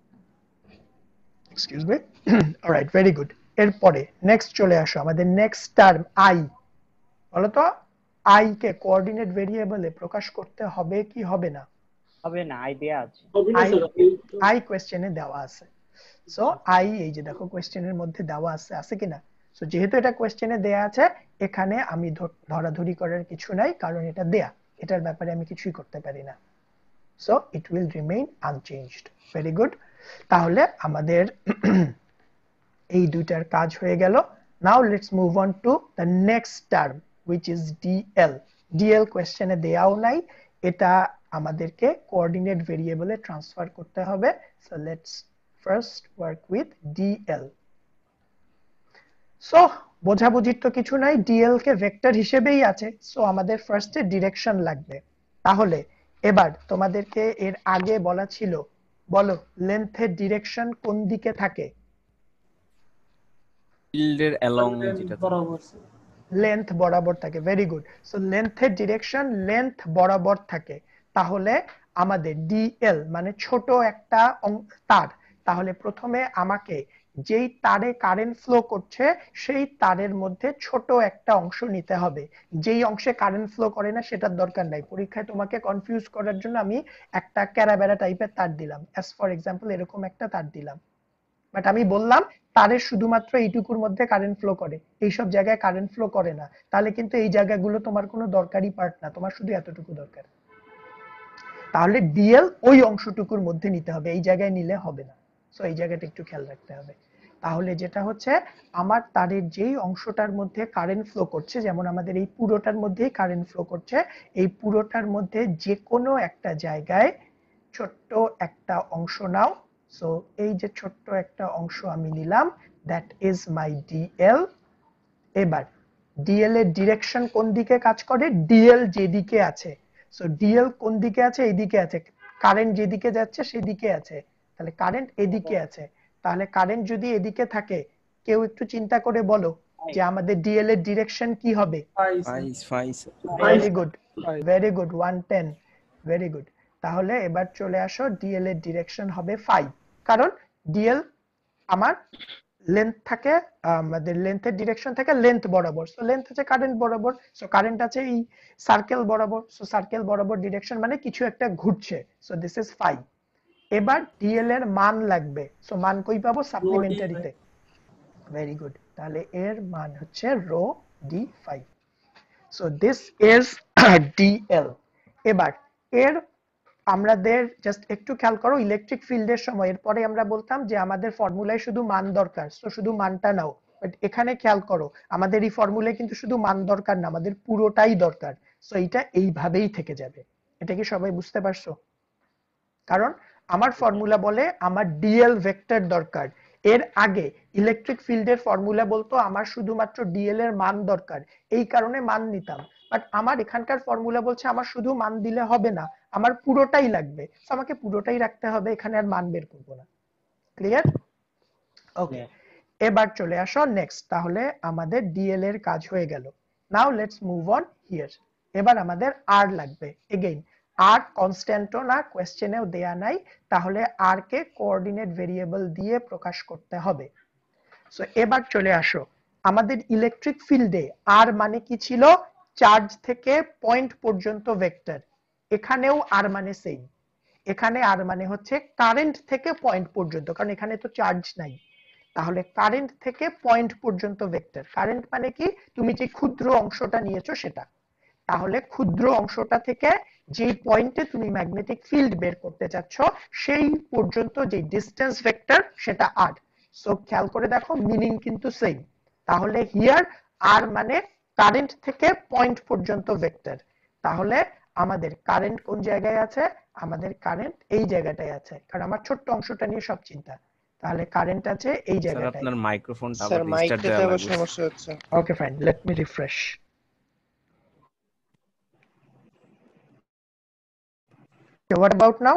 Excuse me. Alright, very good. এরপরে নেক্সট চলে আসো আমাদের নেক্সট টার্ম i। বলো তো i কে কোঅর্ডিনেট ভেরিয়েবলে প্রকাশ করতে হবে কি হবে না? হবে না, আই দেয়া আছে। i i কোশ্চেনে দেওয়া আছে। সো i এই যে দেখো কোশ্চেনের মধ্যে দেওয়া আছে, আছে কিনা? সো যেহেতু এটা কোশ্চেনে দেয়া আছে, এখানে আমি ধরাধরি করার কিছু নাই, কারণ এটা দেয়া, এটার ব্যাপারে আমি কিছুই করতে পারি না। So it will remain unchanged. Very good. তাহলে আমাদের এই দুইটার কাজ হয়ে গেল। Now let's move on to the next term which is dl. dl কোশ্চেনে দেয়াও নাই, এটা আমাদেরকে কোঅর্ডিনেট ভেরিয়েবলে ট্রান্সফার করতে হবে। So let's first work with dl. So বোঝাবুঝির তো কিছু নাই, dl কে ভেক্টর হিসেবেই আছে। সো আমাদের ফার্স্টে ডিরেকশন লাগবে। তাহলে এবার তোমাদেরকে এর আগে বলা ছিল, বলো লেন্থের ডিরেকশন কোন দিকে থাকে? ফিল্ডের অ্যালং যেটা বরাবর লেন্থ বরাবর থাকে। Very good. সো লেন্থের ডিরেকশন লেন্থ বরাবর থাকে। তাহলে আমাদের ডিএল মানে ছোট একটা তার, তাহলে প্রথমে আমাকে যেই তারে কারেন্ট ফ্লো করছে সেই তারের মধ্যে ছোট একটা অংশ নিতে হবে। যেই অংশে কারেন্ট ফ্লো করে না সেটার দরকার নাই, পরীক্ষায় তোমাকে কনফিউজ করার জন্য আমি একটা ক্যারাবেরা টাইপের তার দিলাম, অ্যাজ ফর এক্সাম্পল এরকম একটা তার দিলাম, বাট আমি বললাম তারের শুধুমাত্র এইটুকুর মধ্যে কারেন্ট ফ্লো করে, এইসব জায়গায় কারেন্ট ফ্লো করে না, তাহলে কিন্তু এই জায়গাগুলো তোমার কোনো দরকারি পার্ট না, তোমার শুধু এতটুকু দরকার। তাহলে ডিএল ওই অংশটুকুর মধ্যে নিতে হবে, এই জায়গায় নিলে হবে না। সো এই জায়গাটা একটু খেয়াল রাখতে হবে। তাহলে যেটা হচ্ছে আমার তারের যেই অংশটার মধ্যে কারেন্ট ফ্লো করছে, যেমন আমাদের এই পুরোটার মধ্যেই কারেন্ট ফ্লো করছে, এই পুরোটার মধ্যে যে কোনো একটা জায়গায় ছোট্ট একটা অংশ নাও। সো এই যে ছোট্ট একটা অংশ আমি নিলাম, দ্যাট ইজ মাই ডিএল। এবার ডিএল এর ডিরেকশন কোন দিকে কাজ করে? ডিএল যেদিকে আছে, সো ডিএল কোন দিকে আছে? এইদিকে আছে, কারেন্ট যেদিকে যাচ্ছে সেদিকে আছে, তাহলে কারেন্ট এদিকে আছে। তাহলে কারেন্ট যদি এদিকে থাকে, কেউ একটু চিন্তা করে বলো যে আমাদের ডিএল এর ডিরেকশন কি হবে? Very good, very good, one ten, very good. তাহলে এবার চলে আসো, ডিএল এর ডিরেকশন হবে ফাইভ, কারণ ডিএল আমার লেন্থ থাকে, আমাদের লেন্থের ডিরেকশন থাকে লেন্থ বরাবর, সো লেন্থ আছে কারেন্ট বরাবর, সো কারেন্ট আছে এই সার্কেল বরাবর, সো সার্কেল বরাবর ডিরেকশন মানে কিছু একটা ঘুরছে, সো দিস ইজ ফাইভ। এবার ডিএল এর মান লাগবে, সো মান কই পাবো? সাপ্লিমেন্টারিতে। ভেরি গুড, তাহলে এর মান হচ্ছে rho D five. So this is DL. এবার এর আমাদের জাস্ট একটু খেয়াল করো, ইলেকট্রিক ফিল্ডের সময় এরপরে আমরা বলতাম যে আমাদের ফর্মুলায় শুধু মান দরকার, সো শুধু মানটা নাও, বাট এখানে খেয়াল করো আমাদের এই ফর্মুলায় কিন্তু শুধু মান দরকার না, আমাদের পুরোটাই দরকার। সো এটা এইভাবেই থেকে যাবে। এটা কি সবাই বুঝতে পারছো? কারণ আমার ফর্মুলা বলে আমার ডিএল ভেক্টর দরকার, এর আগে ইলেকট্রিক ফিল্ডের ফর্মুলা বলতো আমার শুধুমাত্র ডিএল এর মান দরকার, এই কারণে মান নিতাম, বাট আমার এখানকার ফর্মুলা বলছে আমার শুধু মান দিলে হবে না, আমার পুরোটাই লাগবে, সো আমাকে পুরোটাই রাখতে হবে, এখানে আর মান বের করব না। ক্লিয়ার? ওকে, এবার চলে আসো নেক্সট। তাহলে আমাদের ডিএল এর কাজ হয়ে গেল। Now let's move on here. এবার আমাদের আর লাগবে। এগেইন আর কনস্ট্যান্টও না, কোশ্চেনেও দেয়া নাই, তাহলে আর কে কোঅর্ডিনেট ভেরিয়েবল দিয়ে প্রকাশ করতে হবে। সো এবার চলে আসো, আমাদের ইলেকট্রিক ফিল্ডে আর মানে কি ছিল? চার্জ থেকে পয়েন্ট পর্যন্ত ভেক্টর। এখানেও আর মানে সেম, এখানে আর মানে হচ্ছে কারেন্ট থেকে পয়েন্ট পর্যন্ত, কারণ এখানে তো চার্জ নাই, তাহলে কারেন্ট থেকে পয়েন্ট পর্যন্ত ভেক্টর। কারেন্ট মানে কি? তুমি যে ক্ষুদ্র অংশটা নিয়েছো সেটা, তাহলে ক্ষুদ্র অংশটা থেকে যে পয়েন্টে তুমি ম্যাগনেটিক ফিল্ড বের করতে চাচ্ছ সেই পর্যন্ত যে ডিসটেন্স ভেক্টর সেটা আর। সো খেয়াল করে দেখো মিনিং কিন্তু সেম। তাহলে হিয়ার আর মানে কারেন্ট থেকে পয়েন্ট পর্যন্ত ভেক্টর। তাহলে আমাদের কারেন্ট কোন জায়গায় আছে? আমাদের কারেন্ট এই জায়গাটায় আছে, কারণ আমার ছোট্ট অংশটা নিয়ে সব চিন্তা। তাহলে কারেন্ট আছে এই জায়গাটায়। স্যার আপনার মাইক্রোফোনটা স্যার আবার রিস্টার্ট মাইকটাতে দেওয়া আবার লাগবে। সমস্যা হচ্ছে। Okay fine, let me refresh. What about now?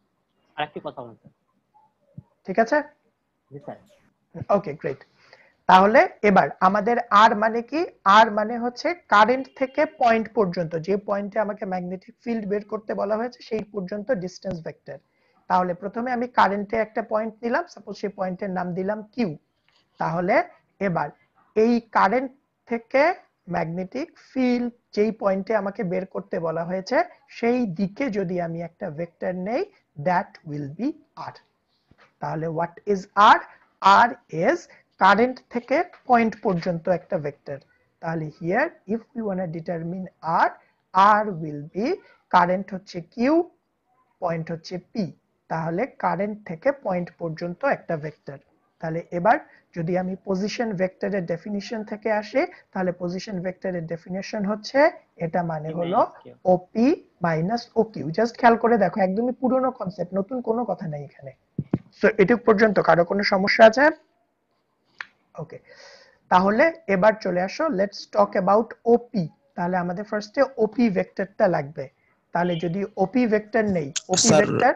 আরেকটি কথা বলতে। ঠিক আছে? জি স্যার। Okay great. তাহলে এবার আমাদের আর মানে কি, আর মানে হচ্ছে কারেন্ট থেকে পয়েন্ট পর্যন্ত, যে পয়েন্টে আমাকে ম্যাগনেটিক ফিল্ড বের করতে বলা হয়েছে সেই পর্যন্ত ডিসটেন্স ভেক্টর। তাহলে প্রথমে আমি কারেন্টে একটা পয়েন্ট নিলাম, সাপোজ সেই পয়েন্টের নাম দিলাম কিউ। তাহলে এবার এই কারেন্ট থেকে ম্যাগনেটিক ফিল্ড যেই পয়েন্টে আমাকে বের করতে বলা হয়েছে সেই দিকে যদি আমি একটা ভেক্টর নেই, দ্যাট উইল বি আর। তাহলে what is R? R is current থেকে পয়েন্ট পর্যন্ত একটা ভেক্টর। তাহলে here if you want to determine R, R will be current হচ্ছে কিউ, পয়েন্ট হচ্ছে পি। তাহলে কারেন্ট থেকে পয়েন্ট পর্যন্ত একটা ভেক্টর। তাহলে এবার যদি আমি পজিশন ভেক্টরের ডেফিনিশন থেকে আসি, তাহলে পজিশন ভেক্টরের ডেফিনিশন হচ্ছে এটা মানে হলো ওপি মাইনাস ওকিউ। জাস্ট খেয়াল করে দেখো, একদমই পুরনো কনসেপ্ট, নতুন কোনো কথা নাই এখানে। সো এটুক পর্যন্ত কারো কোনো সমস্যা আছে? ওকে, তাহলে এবার চলে আসো, লেটস টক অ্যাবাউট ওপি। তাহলে আমাদের ফার্স্টে ওপি ভেক্টরটা লাগবে। তাহলে যদি ওপি ভেক্টর নেই, ওপি ভেক্টর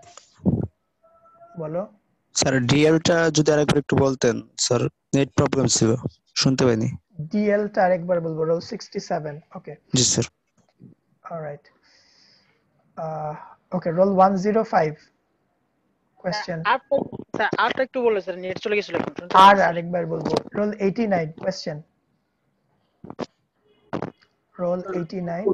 বলো স্যার। ডিএলটা যদি আরেকবার একটু বলতেন স্যার, নেট প্রবলেম ছিল, শুনতে পাইনি। ডিএলটা আরেকবার বলবো, রোল সিক্সটি সেভেন। ওকে জি sir. Alright, okay, roll one zero five question. আটটা স্যার, আটটা একটু বলে স্যার, নেট চলে গেছিল। আর আরেকবার বলবো, roll eighty nine question. Roll eighty nine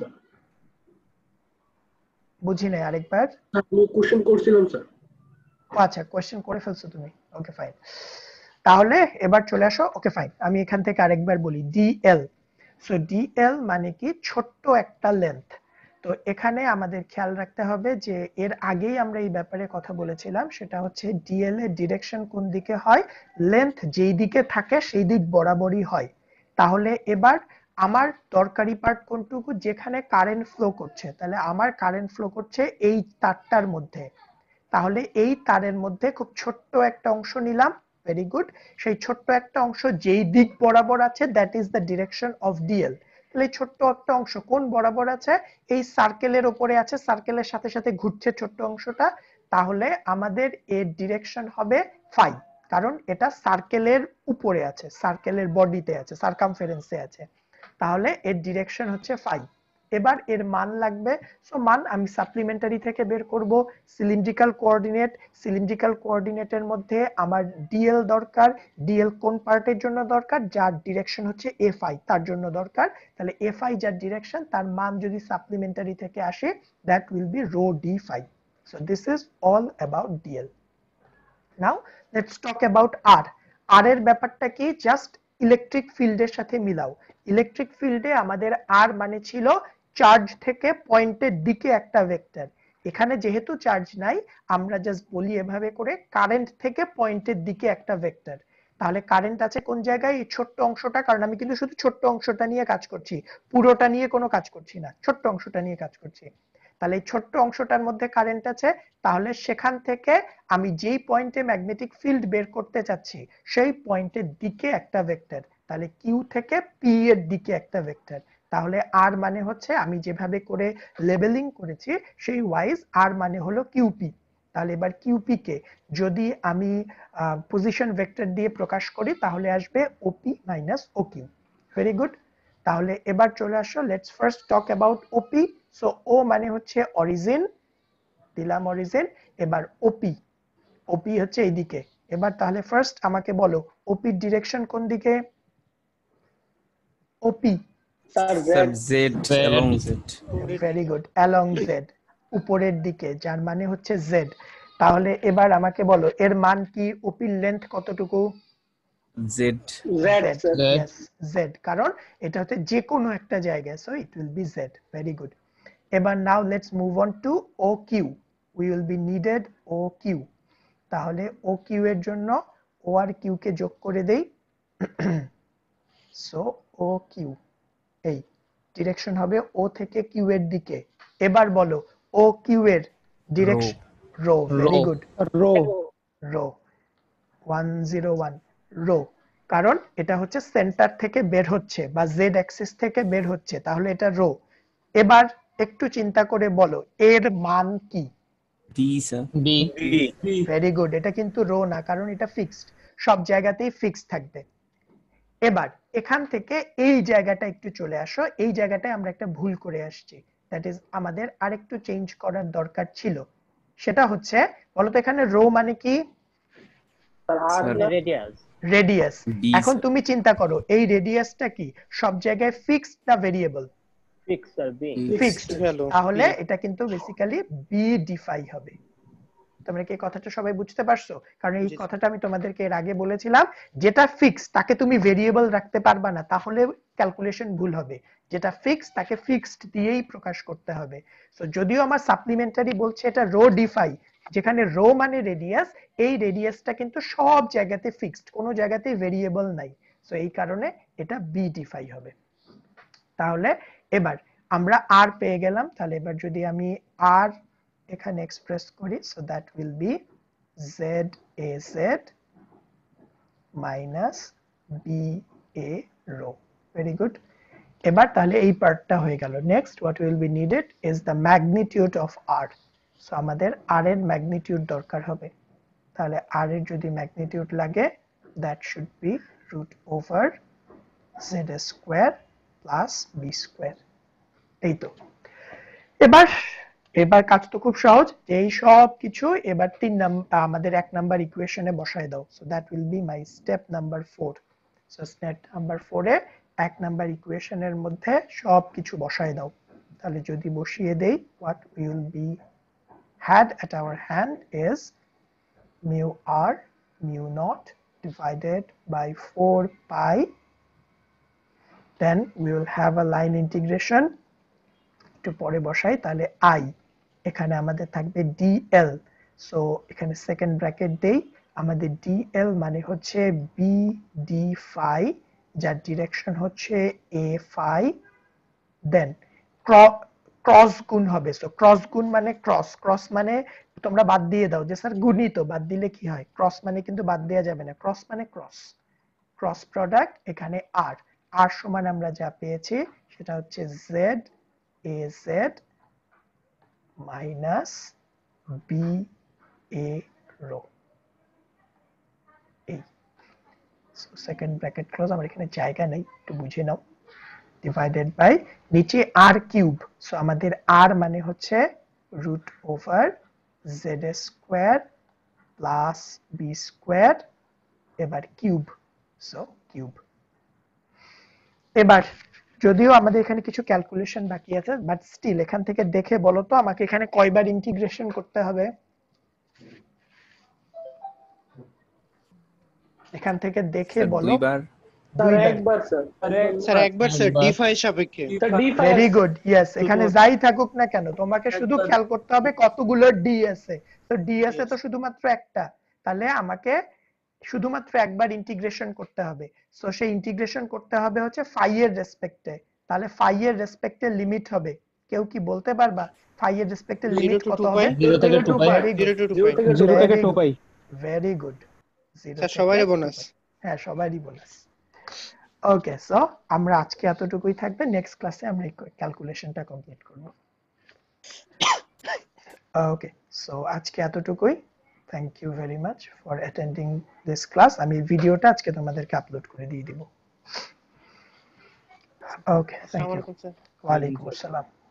বুঝি নাই, আরেকবার। আমি কোশ্চেন করছিলাম স্যার। আচ্ছা, কোশ্চেন করে ফেলছো তুমি, ওকে ফাইন। তাহলে এবার চলে আসো, ওকে ফাইন, আমি এখান থেকে আরেকবার বলি, ডিএল। সো ডিএল মানে কি, ছোট্ট একটা লেন্থ। তো এখানে আমাদের খেয়াল রাখতে হবে যে এর আগেই আমরা এই ব্যাপারে কথা বলেছিলাম, সেটা হচ্ছে ডিএল এর ডিরেকশন কোন দিকে হয়, লেন্থ যেই দিকে থাকে সেই দিক বরাবরই হয়। তাহলে এবার আমার দরকারি পার্ট কোনটুকু, যেখানে কারেন্ট ফ্লো করছে। তাহলে আমার কারেন্ট ফ্লো করছে এই তারটার মধ্যে। তাহলে এই তারের মধ্যে খুব ছোট্ট একটা অংশ নিলাম, ভেরি গুড। সেই ছোট্ট একটা অংশ যেই দিক বরাবর আছে, that is the direction of DL. তাহলে এই ছোট্ট একটা অংশ কোন বরাবর আছে, এই সার্কেলের উপরে আছে, সার্কেলের সাথে সাথে ঘুরছে ছোট্ট অংশটা। তাহলে আমাদের এর ডিরেকশন হবে ফাই, কারণ এটা সার্কেলের উপরে আছে, সার্কেলের বডিতে আছে, সার্কামফারেন্সে আছে। তাহলে এর ডিরেকশন হচ্ছে ফাই। এবার এর মান লাগবে, সো মান আমি সাপ্লিমেন্টারি থেকে বের করব। সিলিন্ড্রিক্যাল কোঅর্ডিনেট, সিলিন্ড্রিক্যাল কোঅর্ডিনেটের মধ্যে আমার ডিএল দরকার। ডিএল কোন পার্টের জন্য দরকার, যার ডিরেকশন হচ্ছে এফআই, তার জন্য দরকার। তাহলে এফআই যার ডিরেকশন, তার মান যদি সাপ্লিমেন্টারি থেকে আসে, that will be rho D phi. So this is all about DL. Now let's talk about R. R এর ব্যাপারটা কি, জাস্ট ইলেকট্রিক ফিল্ডের সাথে মিলাও। ইলেকট্রিক ফিল্ডে আমাদের আর মানে ছিল চার্জ থেকে পয়েন্টের দিকে একটা ভেক্টর। এখানে যেহেতু চার্জ নাই, আমরা জাস্ট বলি এভাবে করে, কারেন্ট থেকে পয়েন্টের দিকে একটা ভেক্টর। তাহলে কারেন্ট আছে কোন জায়গায়, এই ছোট্ট অংশটা, কারণ আমি কিন্তু শুধু ছোট্ট অংশটা নিয়ে কাজ করছি, পুরোটা নিয়ে কোনো কাজ করছি না, ছোট্ট অংশটা নিয়ে কাজ করছি। তাহলে এই ছোট্ট অংশটার মধ্যে কারেন্ট আছে। তাহলে সেখান থেকে আমি যেই পয়েন্টে ম্যাগনেটিক ফিল্ড বের করতে চাচ্ছি সেই পয়েন্টের দিকে একটা ভেক্টর। তাহলে কিউ থেকে পি এর দিকে একটা ভেক্টর। তাহলে আর মানে হচ্ছে, আমি যেভাবে করে লেবেলিং করেছি সেই ওয়াইজ আর মানে হলো কিউপি। তাহলে এবার কিউপি কে যদি আমি পজিশন ভেক্টর দিয়ে প্রকাশ করি, তাহলে আসবে OP minus OQ. Very good. তাহলে এবার চলে আসো, let's first talk about OP. So O মানে হচ্ছে অরিজিন, দিলাম অরিজিন। এবার ওপি, ওপি হচ্ছে এইদিকে। এবার তাহলে ফার্স্ট আমাকে বলো, ওপির ডিরেকশন কোন দিকে? OP sir Z, along Z. Very good, along Z, উপরের দিকে, যার মানে হচ্ছে জেড। তাহলে এবার আমাকে বলো এর মান কি, ওপির লেন্থ কতটুকু? জেড জেড, ইয়েস জেড, কারণ এটা হচ্ছে যে কোনো একটা জায়গায়, so it will be Z. Very good. এবার now let's move on to O Q. We will be needed O Q. তাহলে ও কিউ এর জন্য ও আর কিউ কে যোগ করে দেই। সো ও কিউ, এই ডিরেকশন হবে ও থেকে কিউ এর দিকে। এবার বলো ও কিউ এর direction, rho. Very good, rho, rho one zero one, rho, কারণ এটা হচ্ছে সেন্টার থেকে বের হচ্ছে বা জেড অ্যাক্সিস থেকে বের হচ্ছে, তাহলে এটা রো। এবার একটু চিন্তা করে বলো এর মান কি? D sir, D. Very good, এটা কিন্তু রো না, কারণ এটা ফিক্সড, সব জায়গাতেই ফিক্সড থাকবে। এবার এখান থেকে এই জায়গাটা একটু চলে আসো, এই জায়গাটায় আমরা একটা ভুল করে আসছি, দ্যাট ইজ আমাদের আরেকটু চেঞ্জ করার দরকার ছিল। সেটা হচ্ছে বলতো এখানে রো মানে কি? রেডিয়াস। রেডিয়াস। এখন তুমি চিন্তা করো এই রেডিয়াসটা কি সব জায়গায় ফিক্সড না variable? Fixed sir, be fixed. তাহলে এটা কিন্তু বেসিক্যালি বি ডিফাই হবে। তোমরা কি কথাটা সবাই বুঝতে পারছো? কারণ এই কথাটা আমি তোমাদেরকে এর আগে বলেছিলাম, যেটা ফিক্স তাকে তুমি ভেরিয়েবল রাখতে পারবা না, তাহলে ক্যালকুলেশন ভুল হবে। যেটা ফিক্স তাকে ফিক্সড দিয়েই প্রকাশ করতে হবে। সো যদিও আমার সাপ্লিমেন্টারি বলছে এটা রো ডিফাই, যেখানে রো মানে রেডিয়াস, এই রেডিয়াসটা কিন্তু সব জায়গাতে ফিক্সড, কোনো জায়গাতেই ভেরিয়েবল নাই। সো এই কারণে এটা বি ডিফাই হবে। তাহলে এবার আমরা আর পেয়ে গেলাম। তাহলে এবার যদি আমি আর এখানে এক্সপ্রেস করি, so that will be Z A Z minus B A rho. Very good. এবার তাহলে এই পার্টটা হয়ে গেল। Next what will be needed is the magnitude of R. সো আমাদের আর এর ম্যাগনিটিউড দরকার হবে। তাহলে আর এর যদি ম্যাগনিটিউড লাগে, that should be root over Z square plus B square. এই তো। এবার এবার কাজ তো খুব সহজ, যে এই সব কিছু এবার তিন নাম্বার আমাদের এক নাম্বার ইকুয়েশনে বসায় দাও। So that will be my step number four. So step number four এ এক নাম্বার ইকুয়েশনের মধ্যে সব কিছু বসায় দাও। তাহলে যদি বসিয়ে দেই, what will be had at our hand is mu r mu naught divided by four pi, then we will have a line integration, একটু পরে বসাই। তাহলে i এখানে আমাদের থাকবে dl। সো এখানে সেকেন্ড ব্র্যাকেট দেই, আমাদের dl মানে হচ্ছে b d phi, যার ডিরেকশন হচ্ছে a phi, দেন ক্রস গুণ হবে। সো ক্রস গুণ মানে ক্রস, ক্রস মানে তোমরা বাদ দিয়ে দাও যে স্যার গুণই তো, বাদ দিলে কি হয়? ক্রস মানে কিন্তু বাদ দেওয়া যাবে না, ক্রস মানে ক্রস, ক্রস প্রোডাক্ট এখানে আর। আর সমান আমরা যা পেয়েছি সেটা হচ্ছে Z A Z minus B A rho. এই সেকেন্ড ব্র্যাকেট ক্লোজ, আমার এখানে জায়গা নেই, একটু বুঝে নাও। ডিভাইডেড বাই নিচে আর কিউব। সো আমাদের আর মানে হচ্ছে root over Z square plus B square, এবার কিউব। So cube. এবার যদিও আমাদের এখানে কিছু ক্যালকুলেশন বাকি আছে, বাট স্টিল এখান থেকে দেখে বলো তো আমাকে এখানে কয়বার ইন্টিগ্রেশন করতে হবে? এখান থেকে দেখে বলো। দুইবার। স্যার একবার স্যার স্যার একবার স্যার ডিফাই সাপেক্ষে। Very good, yes. এখানে যাই থাকুক না কেন তোমাকে শুধু খেয়াল করতে হবে কতগুলো ডি আছে। তো ডি আছে তো শুধুমাত্র একটা, তাহলে আমাকে শুধুমাত্র একবার ইন্টিগ্রেশন করতে হবে। সো সেই ইন্টিগ্রেশন করতে হবে হচ্ছে ফাই এর রেসপেক্টে। তাহলে ফাই এর রেসপেক্টে লিমিট হবে, কেউ কি বলতে পারবা ফাই এর রেসপেক্টে লিমিট কত হবে? জিরো থেকে টু পাই। জিরো থেকে two pi. Very good. Sir সবারই বোনাস। হ্যাঁ সবারই বোনাস। ওকে, সো আমরা আজকে এতটুকুই থাকবে, নেক্সট ক্লাসে আমরা এই ক্যালকুলেশনটা কমপ্লিট করব। ওকে, সো আজকে এতটুকুই। Thank you very much for attending this class. আমি ভিডিওটা আজকে তোমাদেরকে আপলোড করে দিয়ে দিব। Okay, thank you. ওয়ালাইকুম আসসালাম।